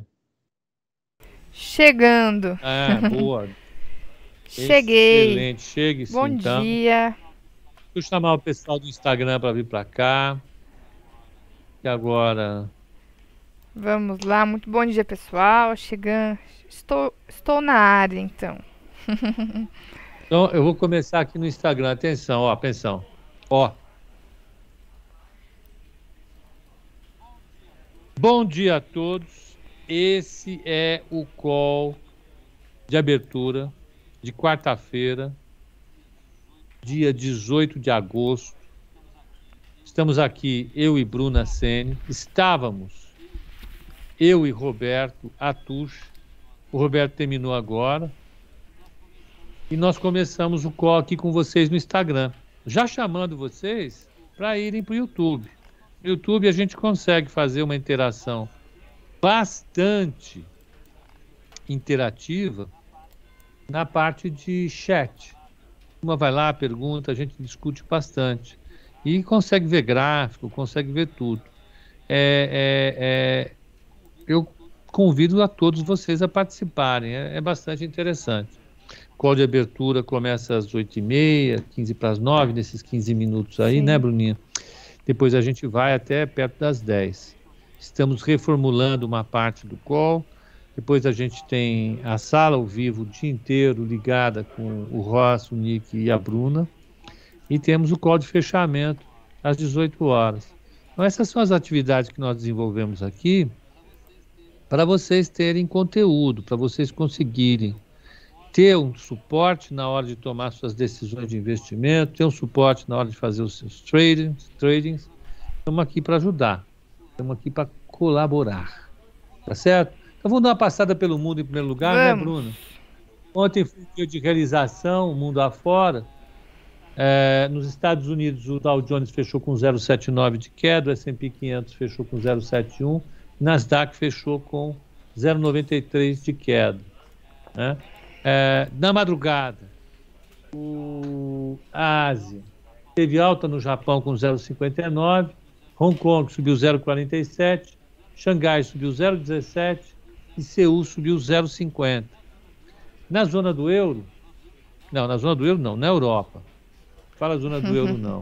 Chegando. Boa. Cheguei. Excelente. Chegue-se, Bom então. dia. Deixa eu chamar o pessoal do Instagram para vir para cá. E agora... Vamos lá. Muito bom dia, pessoal. Chegando. Estou na área, então. Então, eu vou começar aqui no Instagram. Atenção, ó, atenção. Ó. Bom dia a todos. Esse é o call de abertura de quarta-feira, dia 18 de agosto. Estamos aqui, eu e Bruna Sene. Estávamos, eu e Roberto Atush. O Roberto terminou agora. E nós começamos o call aqui com vocês no Instagram. Já chamando vocês para irem para o YouTube. No YouTube a gente consegue fazer uma interação bastante interativa na parte de chat. Uma vai lá, pergunta, a gente discute bastante. E consegue ver gráfico, consegue ver tudo. Eu convido a todos vocês a participarem, é bastante interessante. O call de abertura começa às 8h30, 8h45, nesses 15 minutos aí, sim, né, Bruninha? Depois a gente vai até perto das 10. Estamos reformulando uma parte do call. Depois a gente tem a sala ao vivo o dia inteiro ligada com o Ross, o Nick e a Bruna. E temos o call de fechamento às 18 horas. Então essas são as atividades que nós desenvolvemos aqui para vocês terem conteúdo, para vocês conseguirem ter um suporte na hora de tomar suas decisões de investimento, ter um suporte na hora de fazer os seus tradings. Estamos aqui para ajudar, estamos aqui para colaborar, tá certo? Então vamos dar uma passada pelo mundo em primeiro lugar, né, Bruna? Ontem foi um dia de realização, o mundo afora. Nos Estados Unidos o Dow Jones fechou com 0,79 de queda, o S&P 500 fechou com 0,71, o Nasdaq fechou com 0,93 de queda, né? Na madrugada, a Ásia teve alta no Japão com 0,59, Hong Kong subiu 0,47, Xangai subiu 0,17 e Seul subiu 0,50. Na zona do euro, na Europa, fala zona do euro não,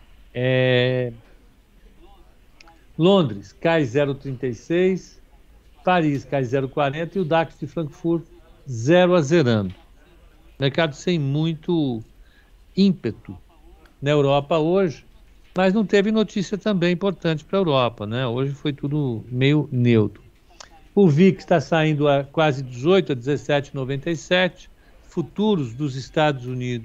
Londres cai 0,36, Paris cai 0,40 e o DAX de Frankfurt 0 a zerando. Mercado sem muito ímpeto na Europa hoje, mas não teve notícia também importante para a Europa, né? Hoje foi tudo meio neutro. O VIX está saindo a quase 18, a 17,97. Futuros dos Estados Unidos.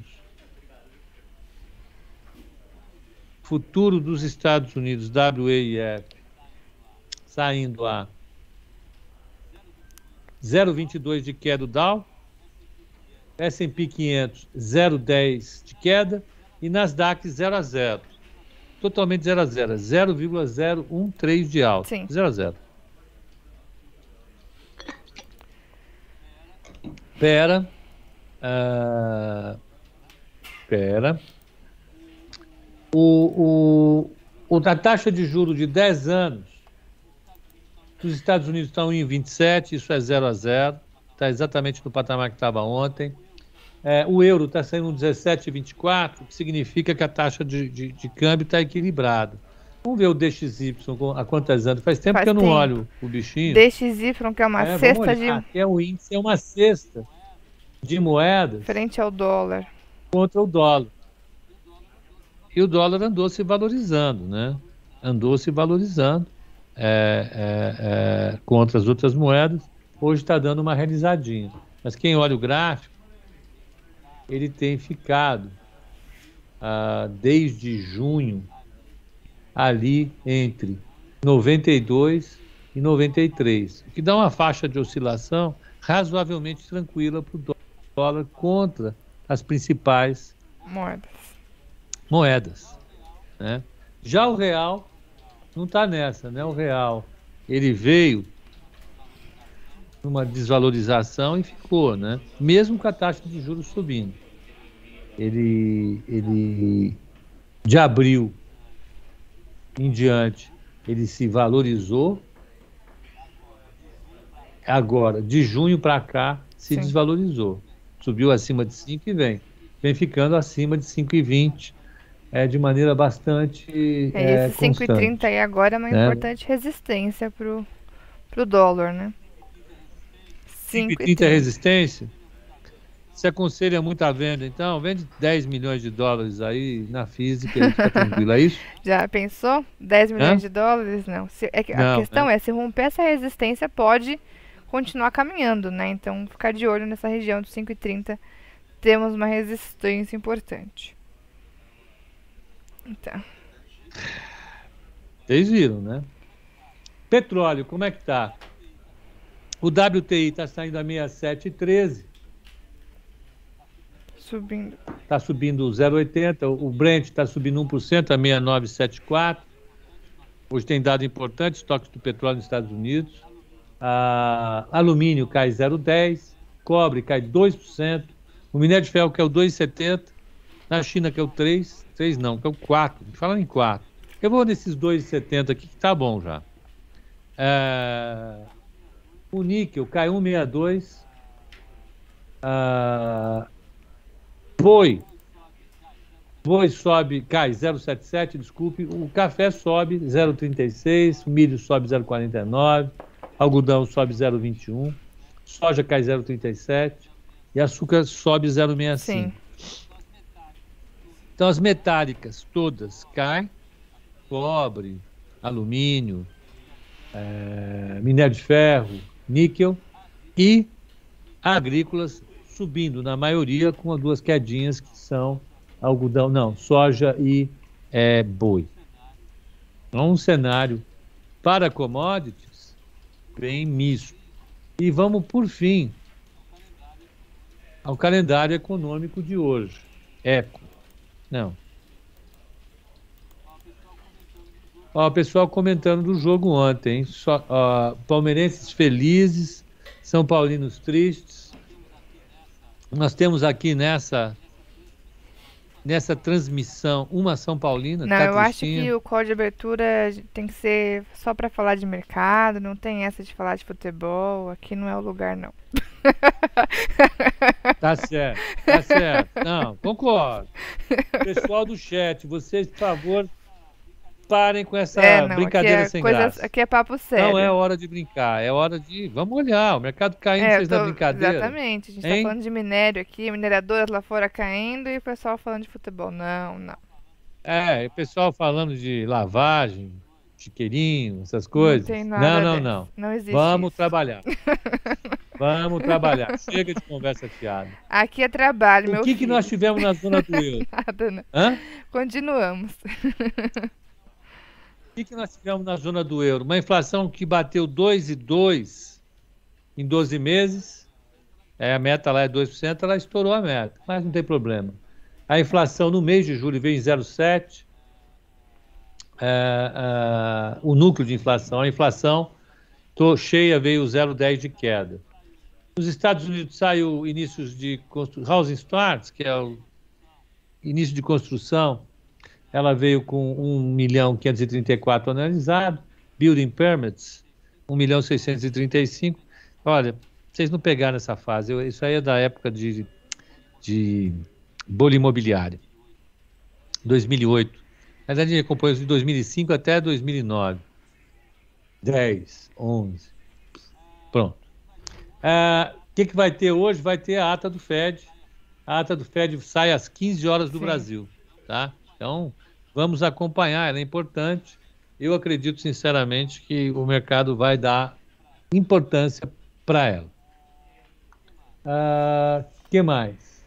Futuro dos Estados Unidos, WEIF, saindo a 0,22 de queda do Dow, S&P 500 0,10 de queda e Nasdaq 0 a 0. Totalmente 0 a 0, 0,013 de alta. Sim. 0 a 0. Pera. A taxa de juros de 10 anos os Estados Unidos estão em 27, isso é 0 a 0, está exatamente no patamar que estava ontem. O euro está saindo 17,24, que significa que a taxa de câmbio está equilibrada. Vamos ver o DXY a quantas anos. Faz tempo que eu não olho o bichinho. DXY, que é uma cesta de... O índice é uma cesta de moedas... frente ao dólar. Contra o dólar. E o dólar andou se valorizando, né? Andou se valorizando. Contra as outras moedas, hoje está dando uma realizadinha. Mas quem olha o gráfico, ele tem ficado desde junho ali entre 92 e 93, o que dá uma faixa de oscilação razoavelmente tranquila para o dólar contra as principais moedas, né? Já o real não está nessa, né? O real, ele veio numa desvalorização e ficou, né? Mesmo com a taxa de juros subindo. Ele de abril em diante Ele se valorizou. Agora, de junho para cá, se Sim. desvalorizou. Subiu acima de 5 e vem ficando acima de 5,20, de maneira bastante E esse 5,30 constante, aí agora é uma né? importante resistência pro dólar, né? 5,30 é 5,30. resistência? Você aconselha muito a venda, então? Vende 10 milhões de dólares aí na física e fica tranquilo, é isso? Já pensou? 10 milhões Hã? de dólares? Não. A Não, questão né? é, se romper essa resistência, pode continuar caminhando, né? Então, ficar de olho nessa região dos 5,30. Temos uma resistência importante. Então, Vocês viram, né? Petróleo, como é que tá? O WTI está saindo a 67,13, subindo. está subindo 0,80, o Brent está subindo 1% a 69,74. Hoje tem dado importante, estoques do petróleo nos Estados Unidos. Alumínio cai 0,10, cobre cai 2%, o minério de ferro caiu 2,70, na China caiu 3 não, caiu 4, falando em 4. Eu vou nesses 2,70 aqui que tá bom já. O níquel cai 1,62, boi sobe, cai 0,77, desculpe, o café sobe 0,36, o milho sobe 0,49, algodão sobe 0,21, soja cai 0,37 e açúcar sobe 0,65. Sim. Então as metálicas todas caem, cobre, alumínio, minério de ferro, níquel, e agrícolas subindo na maioria, com as duas quedinhas que são algodão, não, soja e boi. Então, um cenário para commodities bem misto. E vamos, por fim, ao calendário econômico de hoje. Não. Ó, o pessoal comentando do jogo ontem, hein? Palmeirenses felizes, São Paulinos tristes. Nós temos aqui nessa transmissão uma São Paulina, Não, tá eu acho tristinha. que o call de abertura tem que ser só pra falar de mercado, não tem essa de falar de futebol, aqui não é o lugar, não. Tá certo, tá certo. Não, concordo. Pessoal do chat, vocês, por favor, parem com essa Não, brincadeira sem graça. aqui é papo sério. Não é hora de brincar, é hora de... Vamos olhar, o mercado caindo, vocês na brincadeira. Exatamente, a gente hein? tá falando de minério aqui, mineradoras lá fora caindo e o pessoal falando de futebol. Não, não. O pessoal falando de lavagem, chiqueirinho, essas Não coisas. tem nada Não, dessa. não. Não existe Vamos isso. trabalhar. Vamos trabalhar. Chega de conversa fiada. Aqui é trabalho, meu O que filho. nós tivemos na zona do euro? Nada, não. Hã? Continuamos. O que nós tivemos na zona do euro? Uma inflação que bateu 2,2 em 12 meses. A meta lá é 2%, ela estourou a meta, mas não tem problema. A inflação no mês de julho veio em 0,7. O núcleo de inflação, a inflação cheia veio 0,10 de queda. Nos Estados Unidos saiu inícios de housing starts, que é o início de construção, ela veio com 1.534.000 analisado, building permits, 1.635.000. Olha, vocês não pegaram essa fase, isso aí é da época de bolha imobiliária, 2008. Na verdade, a gente acompanhou de 2005 até 2009. 10, 11. Pronto. O que vai ter hoje? Vai ter a ata do FED. A ata do FED sai às 15 horas do Sim. Brasil. Tá? Então, vamos acompanhar, ela é importante. Eu acredito, sinceramente, que o mercado vai dar importância para ela. Que mais?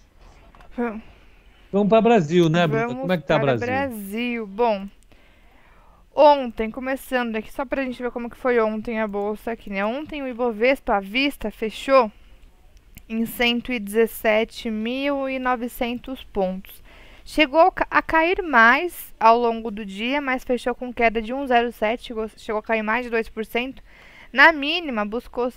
Vamos para o Brasil, né, Bruna? Como é que tá o Brasil? Brasil. Bom, ontem, começando aqui, só pra gente ver como que foi ontem a bolsa aqui, né? Ontem o Ibovespa à vista fechou em 117.900 pontos. Chegou a cair mais ao longo do dia, mas fechou com queda de 1,07, chegou a cair mais de 2%. Na mínima, buscou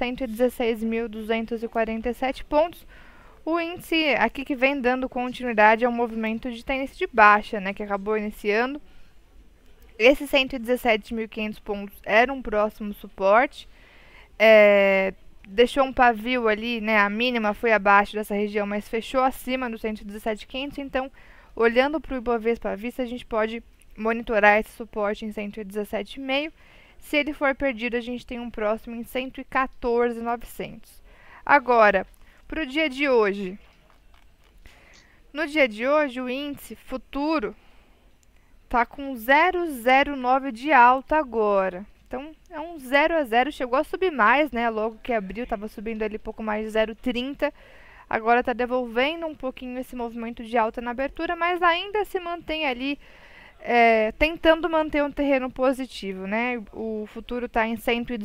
116.247 pontos. O índice aqui que vem dando continuidade ao movimento de tendência de baixa, né, que acabou iniciando Esse 117.500 pontos era um próximo suporte. Deixou um pavio ali, né? A mínima foi abaixo dessa região, mas fechou acima do 117.500. Então, olhando para o Ibovespa à vista, a gente pode monitorar esse suporte em 117,5. Se ele for perdido, a gente tem um próximo em 114.900. Agora, para o dia de hoje. No dia de hoje, o índice futuro está com 0,09 de alta agora. Então, é um 0 a 0. Chegou a subir mais, né? Logo que abriu, estava subindo ali pouco mais de 0,30. Agora está devolvendo um pouquinho esse movimento de alta na abertura, mas ainda se mantém ali, tentando manter um terreno positivo, né? O futuro está em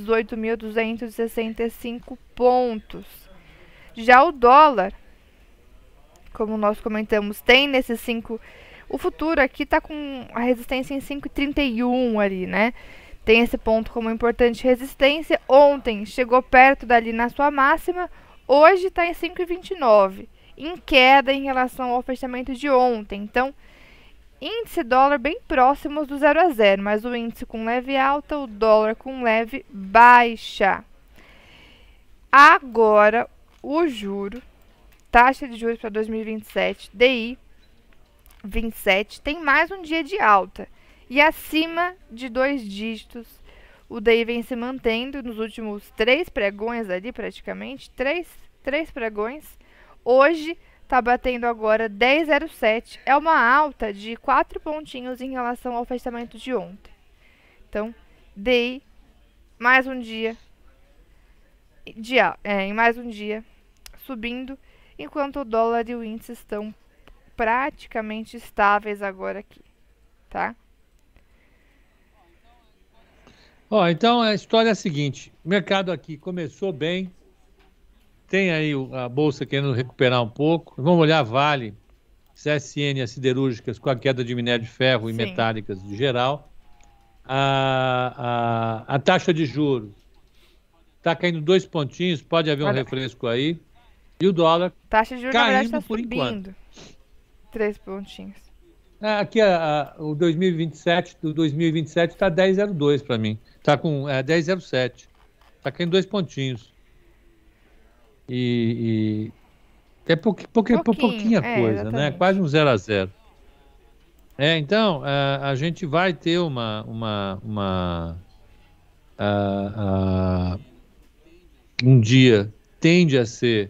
118.265 pontos. Já o dólar, como nós comentamos, tem nesses 5... O futuro aqui está com a resistência em 5,31 ali, né? Tem esse ponto como importante resistência. Ontem chegou perto dali na sua máxima. Hoje está em 5,29. Em queda em relação ao fechamento de ontem. Então, índice dólar bem próximos do 0 a 0. Mas o índice com leve alta, o dólar com leve baixa. Agora, o juro. Taxa de juros para 2027, DI 27, tem mais um dia de alta. E acima de 2 dígitos, o DI vem se mantendo nos últimos 3 pregões ali, praticamente. 3 pregões. Hoje está batendo agora 10,07. É uma alta de 4 pontinhos em relação ao fechamento de ontem. Então, DI, mais um dia, em mais um dia subindo, enquanto o dólar e o índice estão praticamente estáveis agora aqui, tá? Então a história é a seguinte: o mercado aqui começou bem, tem aí a bolsa querendo recuperar um pouco. Vamos olhar Vale, CSN, as siderúrgicas com a queda de minério de ferro e metálicas de geral. A taxa de juros está caindo 2 pontinhos, pode haver um refresco aí. E o dólar taxa de juros caindo tá por enquanto. 3 pontinhos. Aqui o 2027 está 10,02 para mim. Está com 10,07. Está caindo 2 pontinhos. E é pouquinha coisa, né? Quase um 0 a 0. Então, a gente vai ter um dia tende a ser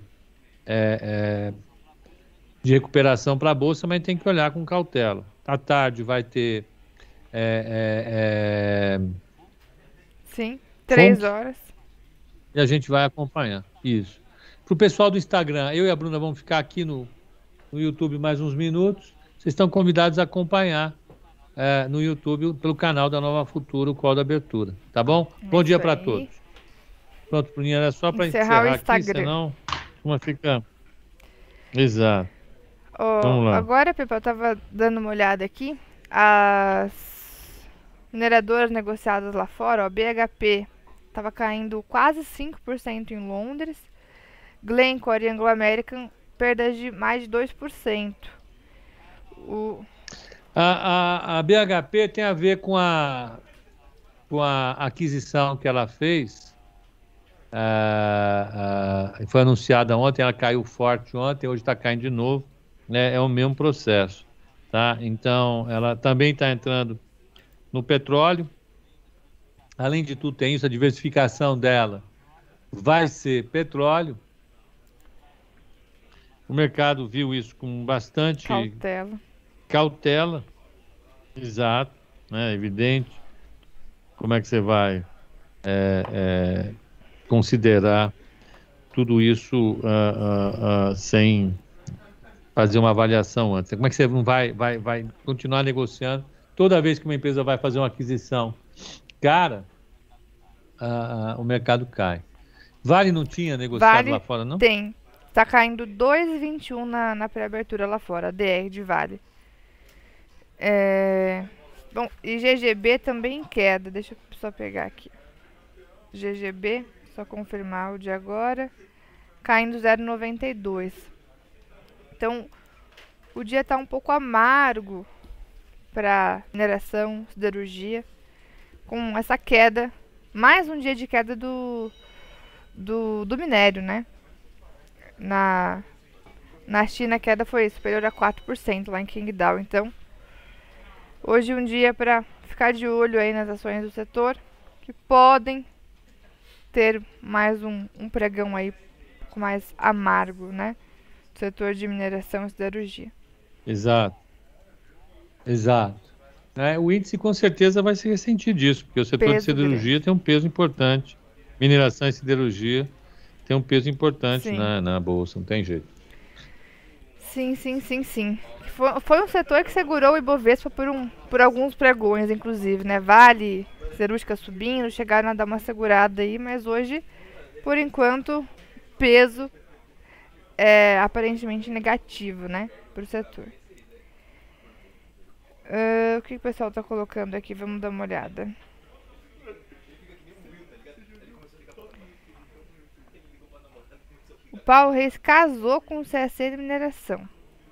de recuperação para a Bolsa, mas tem que olhar com cautela. À tarde vai ter... Sim, 3 horas. E a gente vai acompanhar. Isso. Para o pessoal do Instagram, eu e a Bruna vamos ficar aqui no YouTube mais uns minutos. Vocês estão convidados a acompanhar no YouTube, pelo canal da Nova Futura, o Call da Abertura. Tá bom? Bom dia para todos. Pronto, Bruninha, era só para encerrar aqui, senão uma fica... Exato. Vamos lá. Agora, Pepe, eu estava dando uma olhada aqui. As mineradoras negociadas lá fora, BHP estava caindo quase 5% em Londres. Glencore e Anglo American, perdas de mais de 2%. A BHP tem a ver com a aquisição que ela fez. Foi anunciada ontem, ela caiu forte ontem, hoje está caindo de novo, né? É o mesmo processo, tá? Então, ela também está entrando no petróleo. Além de tudo, tem isso, a diversificação dela vai ser petróleo. O mercado viu isso com bastante cautela. Exato, né? Evidente. Como é que você vai considerar tudo isso sem fazer uma avaliação antes? Como é que você não vai continuar negociando toda vez que uma empresa vai fazer uma aquisição? Cara, o mercado cai. Vale não tinha negociado lá fora, não? Tem. Está caindo 2,21 na pré-abertura lá fora, a DR de Vale. Bom, e GGB também em queda. Deixa eu só pegar aqui. GGB, só confirmar o de agora. Caindo 0,92. Então, o dia está um pouco amargo para mineração, siderurgia, com essa queda, mais um dia de queda do minério, né? Na China a queda foi superior a 4% lá em Qingdao. Então, hoje um dia para ficar de olho aí nas ações do setor, que podem ter mais um pregão aí um pouco mais amargo, né? Do setor de mineração e siderurgia. Exato. O índice com certeza vai se ressentir disso, porque o setor de siderurgia tem um peso importante. Mineração e siderurgia tem um peso importante na bolsa, não tem jeito. Sim. Foi um setor que segurou o Ibovespa por alguns pregões, inclusive, né? Vale, siderúrgica subindo, chegaram a dar uma segurada aí, mas hoje, por enquanto, peso é aparentemente negativo, né? Para o setor. O que o pessoal está colocando aqui? Vamos dar uma olhada. O Paulo Reis casou com o CSC de mineração.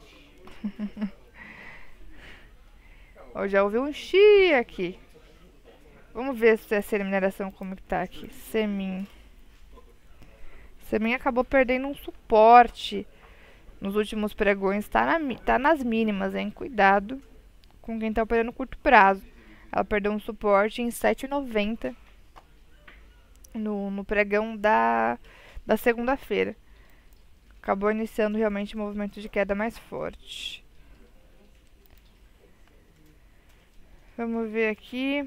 Eu já ouvi um chi aqui. Vamos ver se o CSC de mineração como que tá aqui. Semin acabou perdendo um suporte nos últimos pregões. Tá nas mínimas, hein? Cuidado com quem está operando curto prazo. Ela perdeu um suporte em 7,90 no pregão da segunda-feira. Acabou iniciando realmente um movimento de queda mais forte. Vamos ver aqui.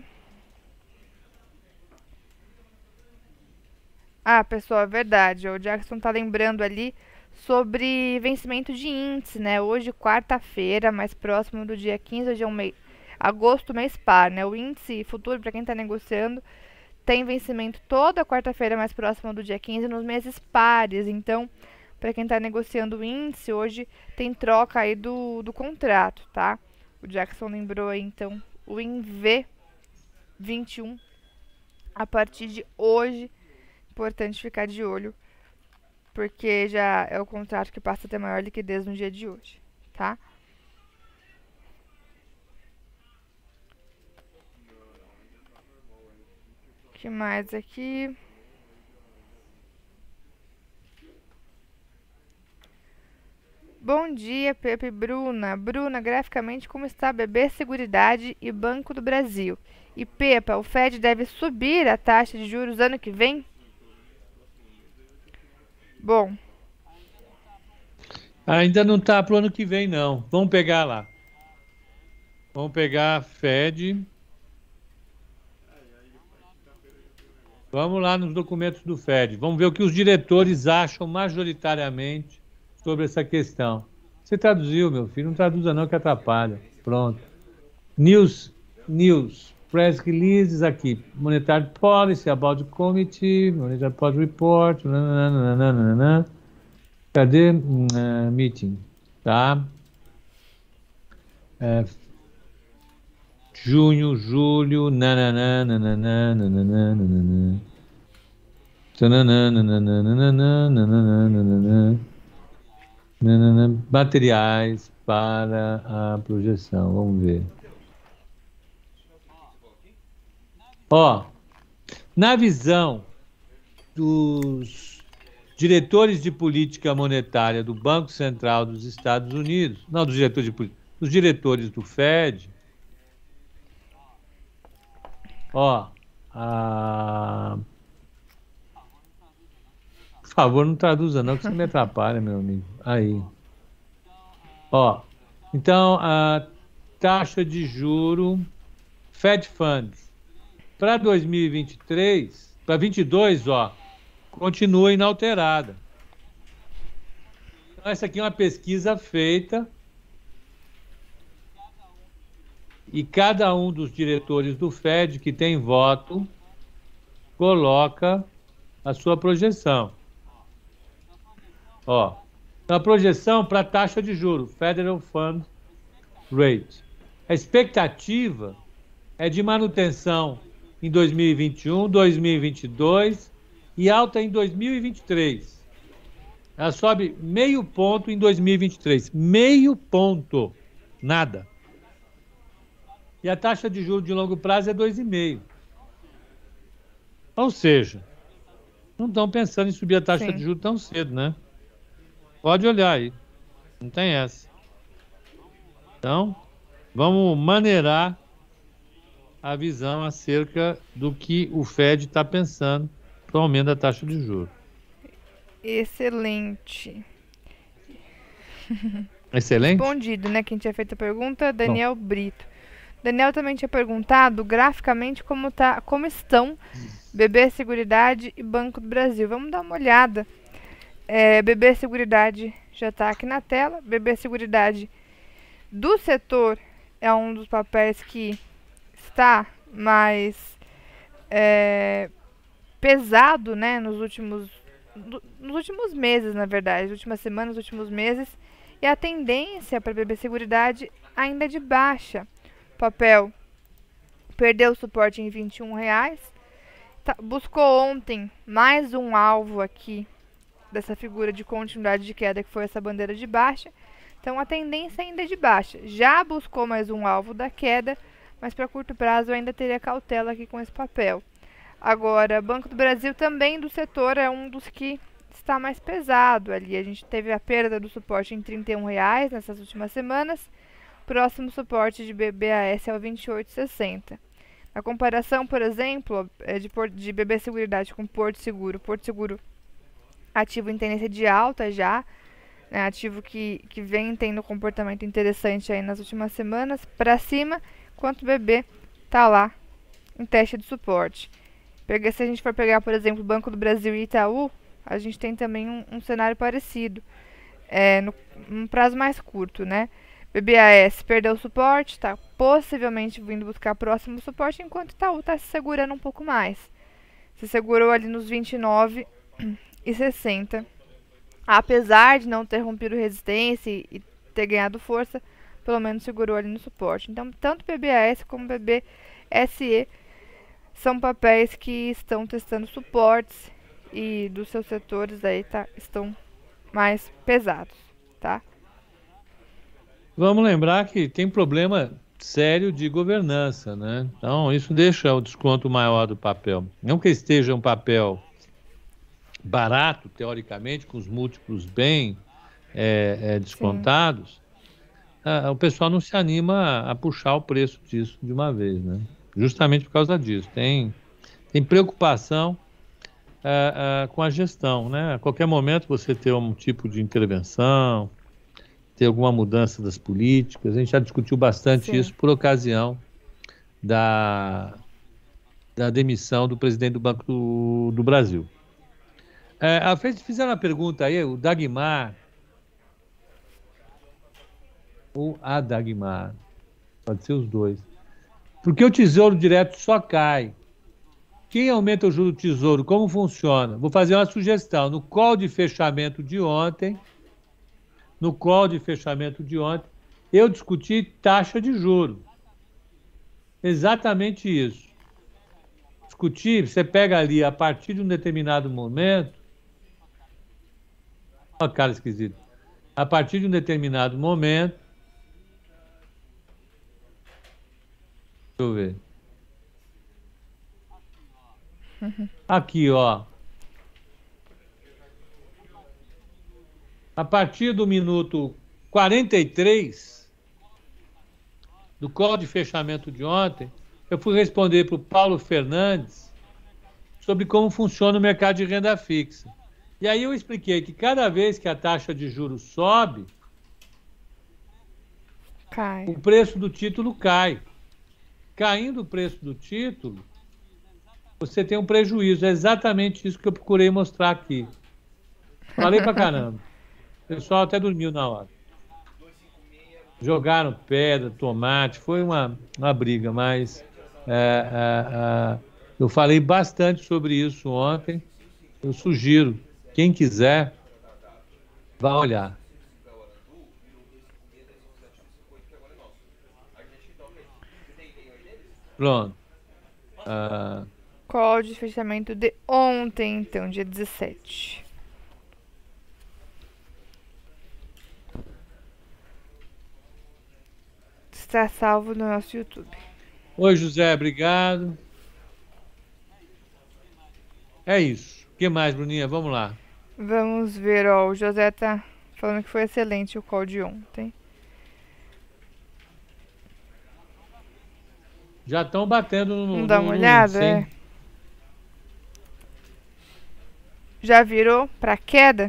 Pessoal, é verdade. O Jackson tá lembrando ali sobre vencimento de índice, né? Hoje, quarta-feira, mais próximo do dia 15 de agosto, mês par, né? O índice futuro, para quem está negociando, tem vencimento toda quarta-feira, mais próximo do dia 15, nos meses pares. Então, para quem está negociando o índice, hoje tem troca aí do contrato, tá? O Jackson lembrou aí, então, o INV21, a partir de hoje, importante ficar de olho, porque já é o contrato que passa a ter maior liquidez no dia de hoje, tá? O que mais aqui? Bom dia, Pepe e Bruna. Bruna, graficamente, como está a BB Seguridade e Banco do Brasil? E Pepa, o Fed deve subir a taxa de juros ano que vem? Bom. Ainda não está para o ano que vem, não. Vamos pegar lá. Vamos pegar a Fed. Vamos lá nos documentos do Fed. Vamos ver o que os diretores acham majoritariamente sobre essa questão. Você traduziu, meu filho? Não traduza não, que atrapalha. Pronto. News. Press releases aqui. Monetary Policy, about the committee, Monetary Policy Report, cadê? Meeting, tá? Junho, julho, materiais para a projeção, vamos ver. Na visão dos diretores de política monetária do Banco Central dos Estados Unidos, não dos diretores de política, dos diretores do Fed, por favor, não traduza não, que você me atrapalha, meu amigo. Aí. Então, a taxa de juro Fed Funds para 2023, para 22, continua inalterada. Então, essa aqui é uma pesquisa feita e cada um dos diretores do Fed que tem voto coloca a sua projeção. A projeção para a taxa de juros, Federal Fund Rate. A expectativa é de manutenção em 2021, 2022 e alta em 2023. Ela sobe meio ponto em 2023. Meio ponto. Nada. E a taxa de juros de longo prazo é 2,5%. Ou seja, não estão pensando em subir a taxa de juros tão cedo, né? Pode olhar aí. Não tem essa. Então, vamos maneirar a visão acerca do que o Fed está pensando para o aumento da taxa de juros. Excelente. Excelente? Respondido, né? Quem tinha feito a pergunta, Daniel Brito. Daniel também tinha perguntado graficamente como estão BB Seguridade e Banco do Brasil. Vamos dar uma olhada. BB Seguridade já está aqui na tela. BB Seguridade do setor é um dos papéis que está mais pesado, né, nos últimos meses, na verdade, nas últimas semanas, nos últimos meses. E a tendência para a BB Seguridade ainda é de baixa. O papel perdeu o suporte em R$21. Buscou ontem mais um alvo aqui dessa figura de continuidade de queda, que foi essa bandeira de baixa. Então a tendência ainda é de baixa. Já buscou mais um alvo da queda, mas para curto prazo eu ainda teria cautela aqui com esse papel. Agora, Banco do Brasil também do setor é um dos que está mais pesado ali. A gente teve a perda do suporte em R$31 nessas últimas semanas. Próximo suporte de BBAS é o 28,60. A comparação, por exemplo, de BB Seguridade com Porto Seguro. Porto Seguro ativo em tendência de alta já, né, ativo que vem tendo um comportamento interessante aí nas últimas semanas para cima, enquanto o BB está lá em teste de suporte. Se a gente for pegar, por exemplo, Banco do Brasil e Itaú, a gente tem também um cenário parecido, num prazo mais curto, né? BBAS perdeu o suporte, está possivelmente vindo buscar próximo suporte, enquanto Itaú está se segurando um pouco mais. Se segurou ali nos 29,60. Apesar de não ter rompido resistência e ter ganhado força, pelo menos segurou ali no suporte. Então, tanto BBAS como BBSE são papéis que estão testando suportes e dos seus setores aí estão mais pesados, tá? Vamos lembrar que tem problema sério de governança, né? Então, isso deixa o desconto maior do papel. Não que esteja um papel barato, teoricamente, com os múltiplos bem descontados, o pessoal não se anima a puxar o preço disso de uma vez, né? Justamente por causa disso. Tem preocupação com a gestão, né? A qualquer momento você ter um tipo de intervenção, ter alguma mudança das políticas. A gente já discutiu bastante isso por ocasião da demissão do presidente do Banco do Brasil. Fizeram uma pergunta aí, o Dagmar, ou a Dagmar, pode ser os dois. Por que o Tesouro Direto só cai? Quem aumenta o juro do Tesouro? Como funciona? Vou fazer uma sugestão. No call de fechamento de ontem, eu discuti taxa de juros. Exatamente isso. Discutir, você pega ali, a partir de um determinado momento, olha cara esquisito, a partir de um determinado momento, deixa eu ver. Aqui, ó. A partir do minuto 43 do call de fechamento de ontem, eu fui responder para o Paulo Fernandes sobre como funciona o mercado de renda fixa. E aí eu expliquei que cada vez que a taxa de juros sobe, o preço do título cai. Caindo o preço do título, você tem um prejuízo. É exatamente isso que eu procurei mostrar aqui. Falei pra caramba. O pessoal até dormiu na hora. Jogaram pedra, tomate, foi uma briga, mas eu falei bastante sobre isso ontem. Eu sugiro, quem quiser, vá olhar. Pronto. Call de fechamento de ontem, então, dia 17. Está salvo no nosso YouTube. Oi, José, obrigado. É isso. O que mais, Bruninha? Vamos lá. Vamos ver, ó. O José tá falando que foi excelente o call de ontem. Já estão batendo no Vamos dar uma no olhada? índice, hein? Já virou pra queda?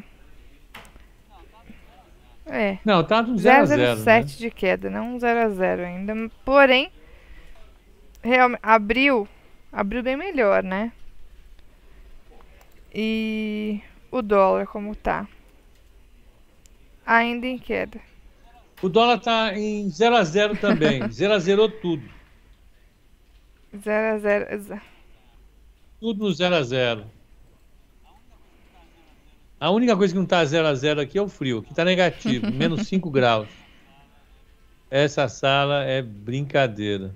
É. Não, tá no 0 a 0, né? 0,07 de queda, não 0 a 0 ainda. Porém, realmente abriu bem melhor, né? E o dólar como tá? Ainda em queda. O dólar tá em 0 a 0 também. 0 a 0 tudo. 0 a 0. Tudo no 0 a 0. A única coisa que não tá 0 a 0 aqui é o frio, que tá negativo, menos 5 graus. Essa sala é brincadeira.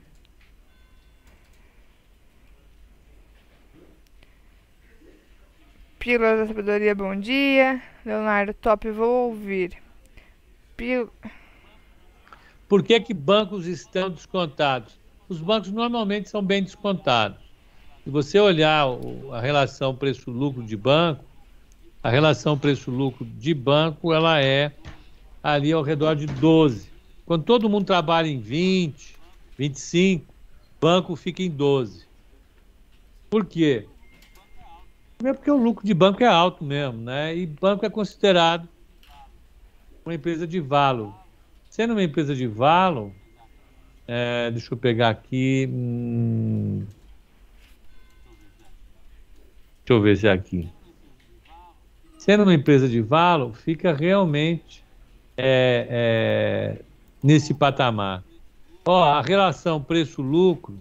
Pílulas da Sabedoria, bom dia. Leonardo, top, vou ouvir. Por que que bancos estão descontados? Os bancos normalmente são bem descontados. Se você olhar a relação preço-lucro de banco, a relação preço-lucro de banco, ela é ali ao redor de 12. Quando todo mundo trabalha em 20, 25, banco fica em 12. Por quê? Primeiro porque o lucro de banco é alto mesmo, né? E banco é considerado uma empresa de valor. Sendo uma empresa de valor, deixa eu pegar aqui. Deixa eu ver se é aqui. Sendo uma empresa de valor, fica realmente nesse patamar. Ó, a relação preço-lucro,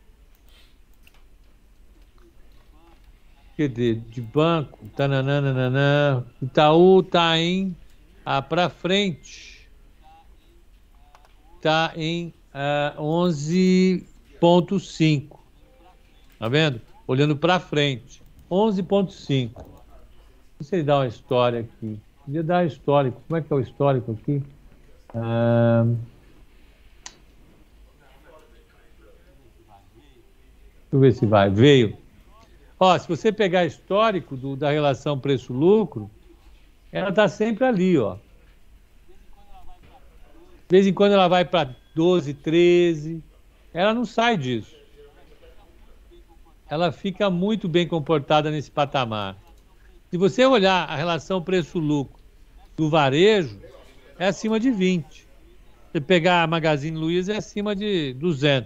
quer dizer, de banco, tananana, Itaú está para frente, está em 11,5. Tá vendo? Olhando para frente, 11,5. Se ele dá uma história aqui, podia dar histórico. Como é que é o histórico aqui? Deixa eu ver se vai. Veio. Ó, se você pegar histórico da relação preço-lucro, ela está sempre ali, ó. De vez em quando ela vai para 12, 13. Ela não sai disso. Ela fica muito bem comportada nesse patamar. Se você olhar a relação preço-lucro do varejo, é acima de 20. Você pegar a Magazine Luiza, é acima de 200.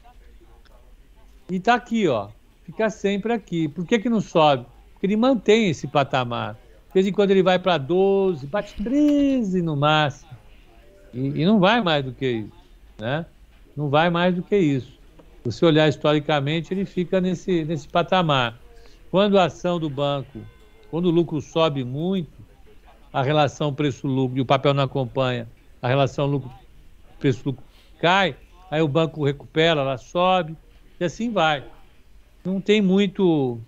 E está aqui, ó. Fica sempre aqui. Por que não sobe? Porque ele mantém esse patamar. De vez em quando ele vai para 12, bate 13 no máximo. E não vai mais do que isso, né? Não vai mais do que isso. Se você olhar historicamente, ele fica nesse patamar. Quando a ação do banco, quando o lucro sobe muito, a relação preço-lucro e o papel não acompanha, a relação preço-lucro cai, aí o banco recupera, ela sobe, e assim vai. Não tem muito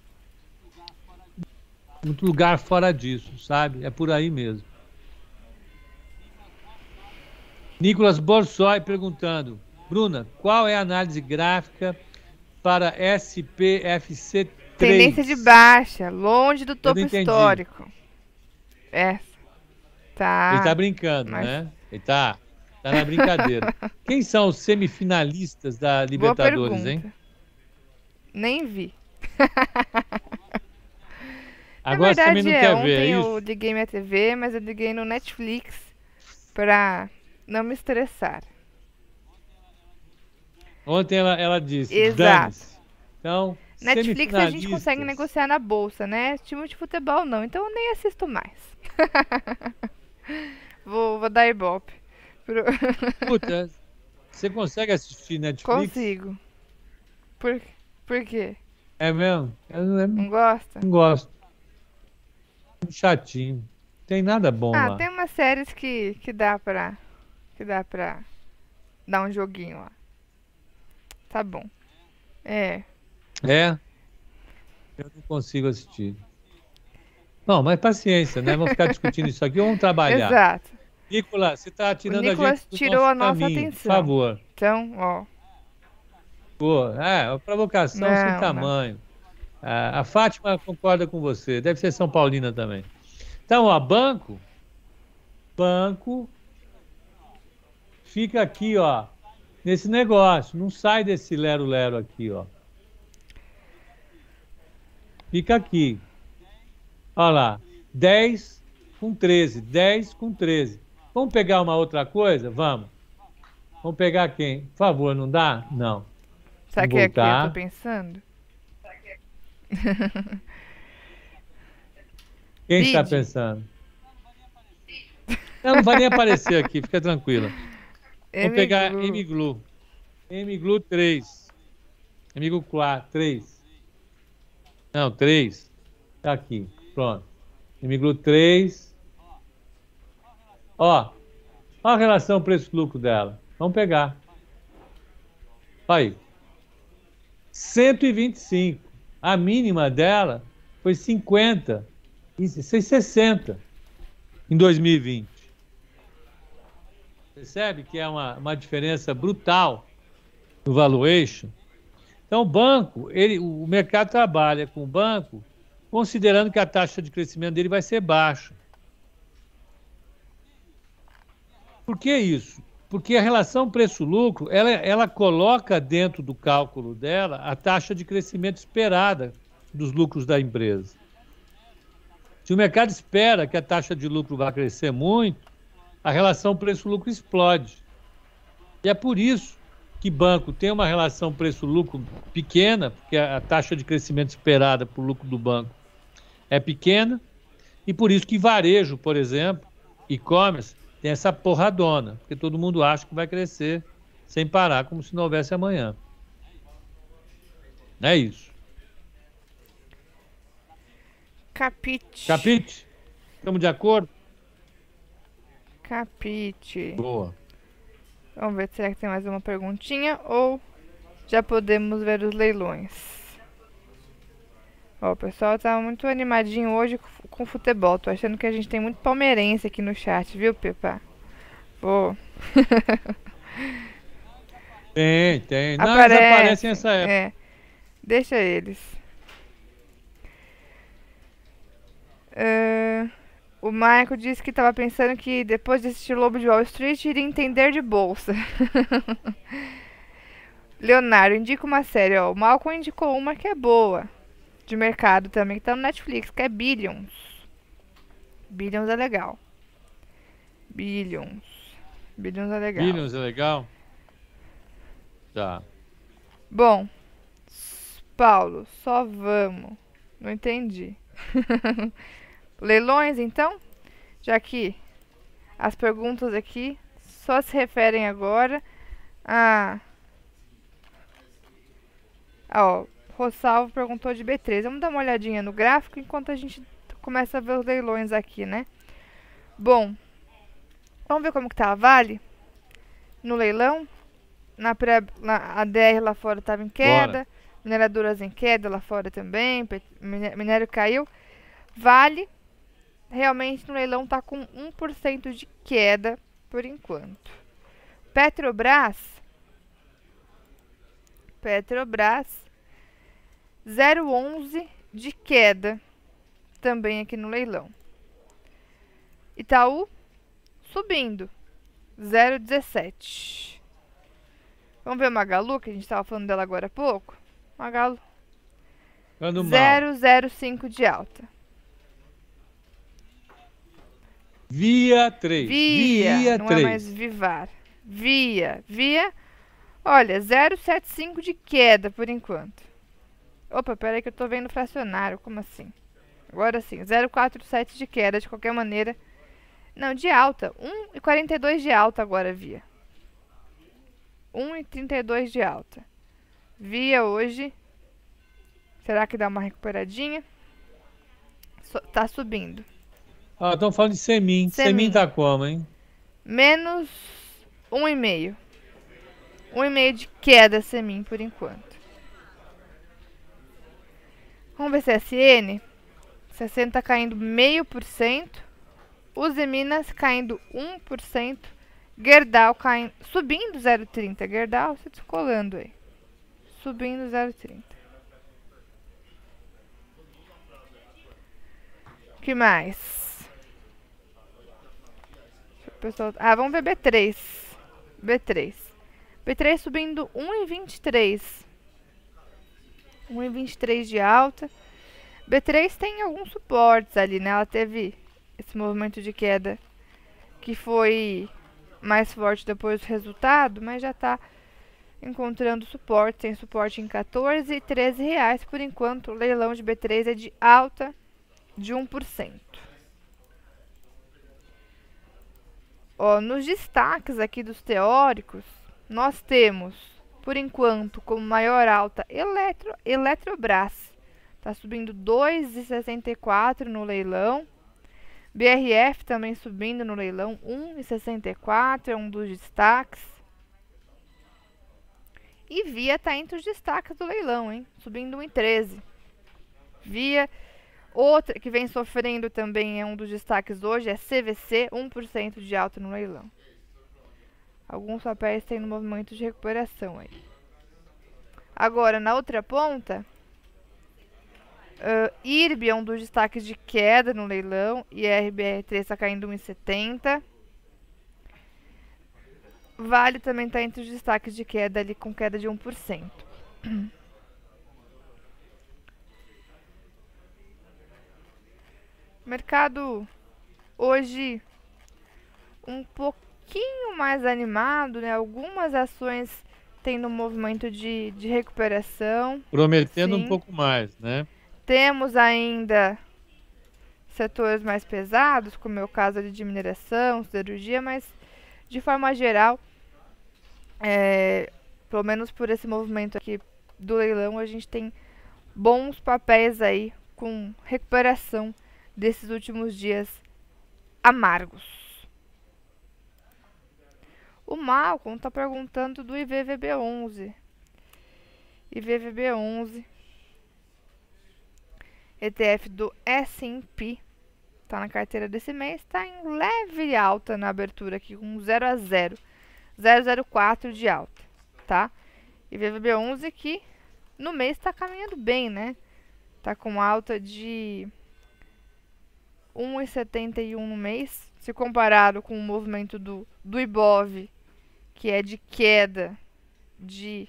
lugar fora disso, sabe? É por aí mesmo. Nicolas Borsoi perguntando: Bruna, qual é a análise gráfica para SPFC3? Tendência de baixa, longe do topo histórico. Essa. Tá. Ele tá brincando, né? Ele tá na brincadeira. Quem são os semifinalistas da Libertadores, hein? Nem vi. Agora você também não quer ver, é isso? Ontem eu liguei minha TV, mas eu liguei no Netflix pra não me estressar. Ontem ela disse, exato. Então, Netflix a gente consegue negociar na bolsa, né? Time de futebol não, então eu nem assisto mais. vou dar ibope. Puta, você consegue assistir Netflix? Consigo. Por quê? É mesmo? Não gosta? Não gosto. Chatinho. Tem nada bom lá. Tem umas séries que dá pra dar um joguinho lá. Tá bom. É? Eu não consigo assistir. Não, mas paciência, né? Vamos ficar discutindo isso aqui ou vamos trabalhar. Exato. Nicolas, você está tirando a gente do tirou nosso a nossa caminho, atenção. por favor. Então, ó. provocou. É, uma provocação sem Não. tamanho. A Fátima concorda com você. Deve ser São Paulina também. Então, ó, banco fica aqui, ó, nesse negócio. Não sai desse lero-lero aqui, ó. Fica aqui. Olha lá. 10 com 13. 10 com 13. Vamos pegar uma outra coisa? Vamos. Vamos pegar quem? Por favor, não dá? Não. Sabe que é aqui eu tô pensando? Quem está pensando? Não vai nem aparecer aqui, fica tranquila. Vamos pegar MGlu. MGlu 3. MGlu 4, 3. Não, 3. Tá aqui, pronto. MGlu 3. Ó a relação preço-lucro dela. Vamos pegar. Aí. 125. A mínima dela foi 50. E 60 em 2020. Percebe que é uma diferença brutal no valuation? Então, o banco, o mercado trabalha com o banco considerando que a taxa de crescimento dele vai ser baixa. Por que isso? Porque a relação preço-lucro, ela coloca dentro do cálculo dela a taxa de crescimento esperada dos lucros da empresa. Se o mercado espera que a taxa de lucro vá crescer muito, a relação preço-lucro explode. E é por isso que banco tem uma relação preço-lucro pequena, porque a taxa de crescimento esperada para o lucro do banco é pequena, e por isso que varejo, por exemplo, e-commerce, tem essa porradona, porque todo mundo acha que vai crescer sem parar, como se não houvesse amanhã. É isso. Capite. Capite? Estamos de acordo? Capite. Boa. Vamos ver, será que tem mais uma perguntinha ou já podemos ver os leilões? Ó, o pessoal tá muito animadinho hoje com futebol. Tô achando que a gente tem muito palmeirense aqui no chat, viu, Pepa? Pô. Tem. Não, eles aparecem nessa época. É. Deixa eles. O Michael disse que estava pensando que depois de assistir Lobo de Wall Street iria entender de bolsa. Leonardo, indica uma série. Ó, o Malcolm indicou uma que é boa. De mercado também, que tá no Netflix, que é Billions. Billions é legal. Billions é legal. Billions é legal? Tá. Bom, Paulo, só vamos. Não entendi. Leilões, então? Já que as perguntas aqui só se referem agora a... Ó, Rossalvo perguntou de B3. Vamos dar uma olhadinha no gráfico enquanto a gente começa a ver os leilões aqui, né? Bom, vamos ver como que tá a Vale no leilão. A DR lá fora estava em queda. Bora. Mineradoras em queda lá fora também. Minério caiu. Vale, realmente no leilão está com 1% de queda por enquanto. Petrobras 0,11 de queda também aqui no leilão. Itaú subindo 0,17. Vamos ver o Magalu, que a gente estava falando dela agora há pouco. Magalu 0,05 de alta. Via 3. Via não 3. É mais Vivar. Via. Olha, 0,75 de queda por enquanto. Opa, peraí que eu tô vendo fracionário. Como assim? Agora sim, 0,47 de queda de qualquer maneira. Não, de alta. 1,42 de alta agora, Via. 1,32 de alta. Via hoje. Será que dá uma recuperadinha? Tá subindo. Estão falando de Semin. Semin tá como, hein? Menos 1,5. 1,5 de queda Semin por enquanto. Vamos ver CSN. CSN tá caindo 0,5%. Uzi Minas caindo 1%. Gerdau caindo, subindo 0,30. Gerdau se descolando aí. subindo 0,30. O que mais? Pessoal... Ah, vamos ver B3. B3 subindo 1,23. 1,23 de alta. B3 tem alguns suportes ali, né? Ela teve esse movimento de queda que foi mais forte depois do resultado, mas já está encontrando suporte. Tem suporte em 14 e 13 reais por enquanto. O leilão de B3 é de alta de 1%. Ó, nos destaques aqui dos teóricos, nós temos, por enquanto, como maior alta, Eletrobras. Está subindo 2,64 no leilão. BRF também subindo no leilão, 1,64, é um dos destaques. E Via está entre os destaques do leilão, hein? Subindo 1,13. Via, outra que vem sofrendo também, é um dos destaques hoje, é CVC, 1% de alta no leilão. Alguns papéis têm no movimento de recuperação aí. Agora, na outra ponta, IRB é um dos destaques de queda no leilão. E RBR3 está caindo 1,70. Vale também está entre os destaques de queda ali, com queda de 1%. Mercado hoje um pouquinho mais animado, né? Algumas ações tendo um movimento de recuperação. Prometendo sim. Um pouco mais, né? Temos ainda setores mais pesados, como é o caso ali de mineração, siderurgia, mas de forma geral, pelo menos por esse movimento aqui do leilão, a gente tem bons papéis aí com recuperação desses últimos dias amargos. O Malcolm está perguntando do IVVB11. IVVB11, ETF do S&P, está na carteira desse mês, está em leve alta na abertura aqui, com 0 a 0, 0,04 de alta, tá? IVVB11 que no mês está caminhando bem, né? Está com alta de 1,71 no mês, se comparado com o movimento do Ibov, que é de queda de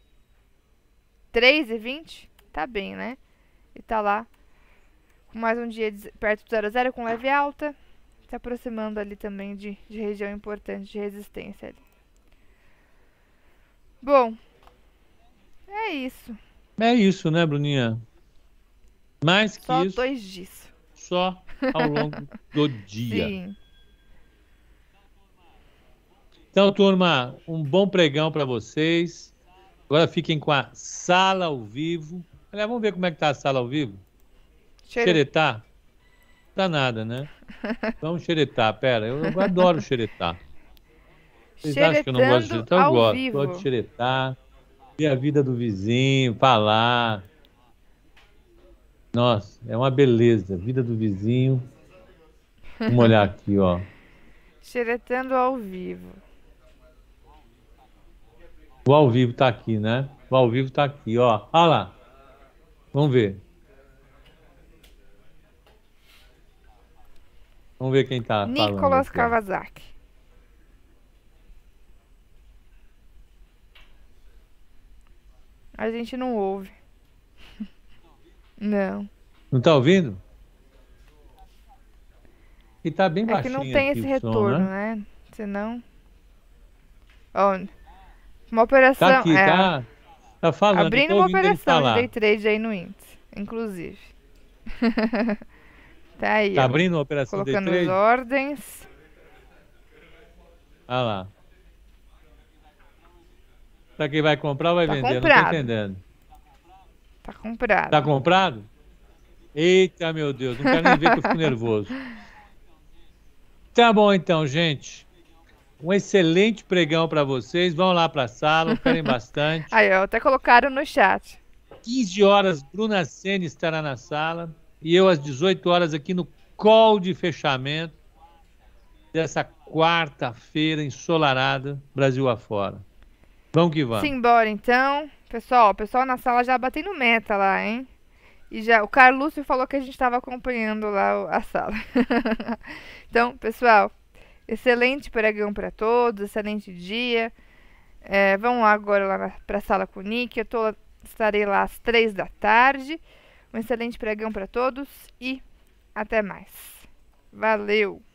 3,20, tá bem, né? E tá lá com mais um dia perto do 0 a 0, com leve alta, se aproximando ali também de região importante de resistência ali. Bom, é isso. É isso, né, Bruninha? Mais que Só isso, 2 dias. só ao longo do dia. Sim. Então, turma, um bom pregão para vocês. Agora fiquem com a sala ao vivo. Aliás, vamos ver como é que tá a sala ao vivo. Xeretá? Tá nada, né? Vamos xeretar, pera. Eu adoro xeretar. Vocês acham que eu não gosto de xeretar? Eu gosto. Vivo. Gosto de xeretar, ver a vida do vizinho, falar. Nossa, é uma beleza. Vida do vizinho. Vamos olhar aqui, ó. Xeretando ao vivo. O ao vivo tá aqui, né? O ao vivo tá aqui, ó. Olha lá. Vamos ver. Vamos ver quem tá falando. Nicolas aqui, Kawasaki. A gente não ouve. Não. Não tá ouvindo? E tá bem É baixinho que não tem aqui esse o retorno, som, né? né? Senão... Ó, uma operação... Tá aqui, tá falando. Abrindo tô uma ouvindo ele operação de falar. day trade aí no índice, inclusive. Tá aí, Tá ó. abrindo uma operação day Colocando as trade? ordens. Olha lá. Pra quem vai comprar ou vai Tá vender? comprado. Não tô entendendo. Tá comprado. Tá comprado? Eita, meu Deus. Não quero nem ver que eu fico nervoso. Tá bom então, gente. Um excelente pregão para vocês. Vão lá para a sala, esperem bastante. Aí, ó, até colocaram no chat. 15 horas, Bruna Sene estará na sala. E eu às 18 horas aqui no call de fechamento dessa quarta-feira ensolarada, Brasil afora. Vamos que vamos. Simbora, então. Pessoal, o pessoal na sala já batendo meta lá, hein? E já o Carlúcio falou que a gente estava acompanhando lá a sala. Então, pessoal, excelente pregão para todos, excelente dia. Vamos lá agora lá para a sala com o Nick. Estarei lá às 3 da tarde. Um excelente pregão para todos e até mais. Valeu!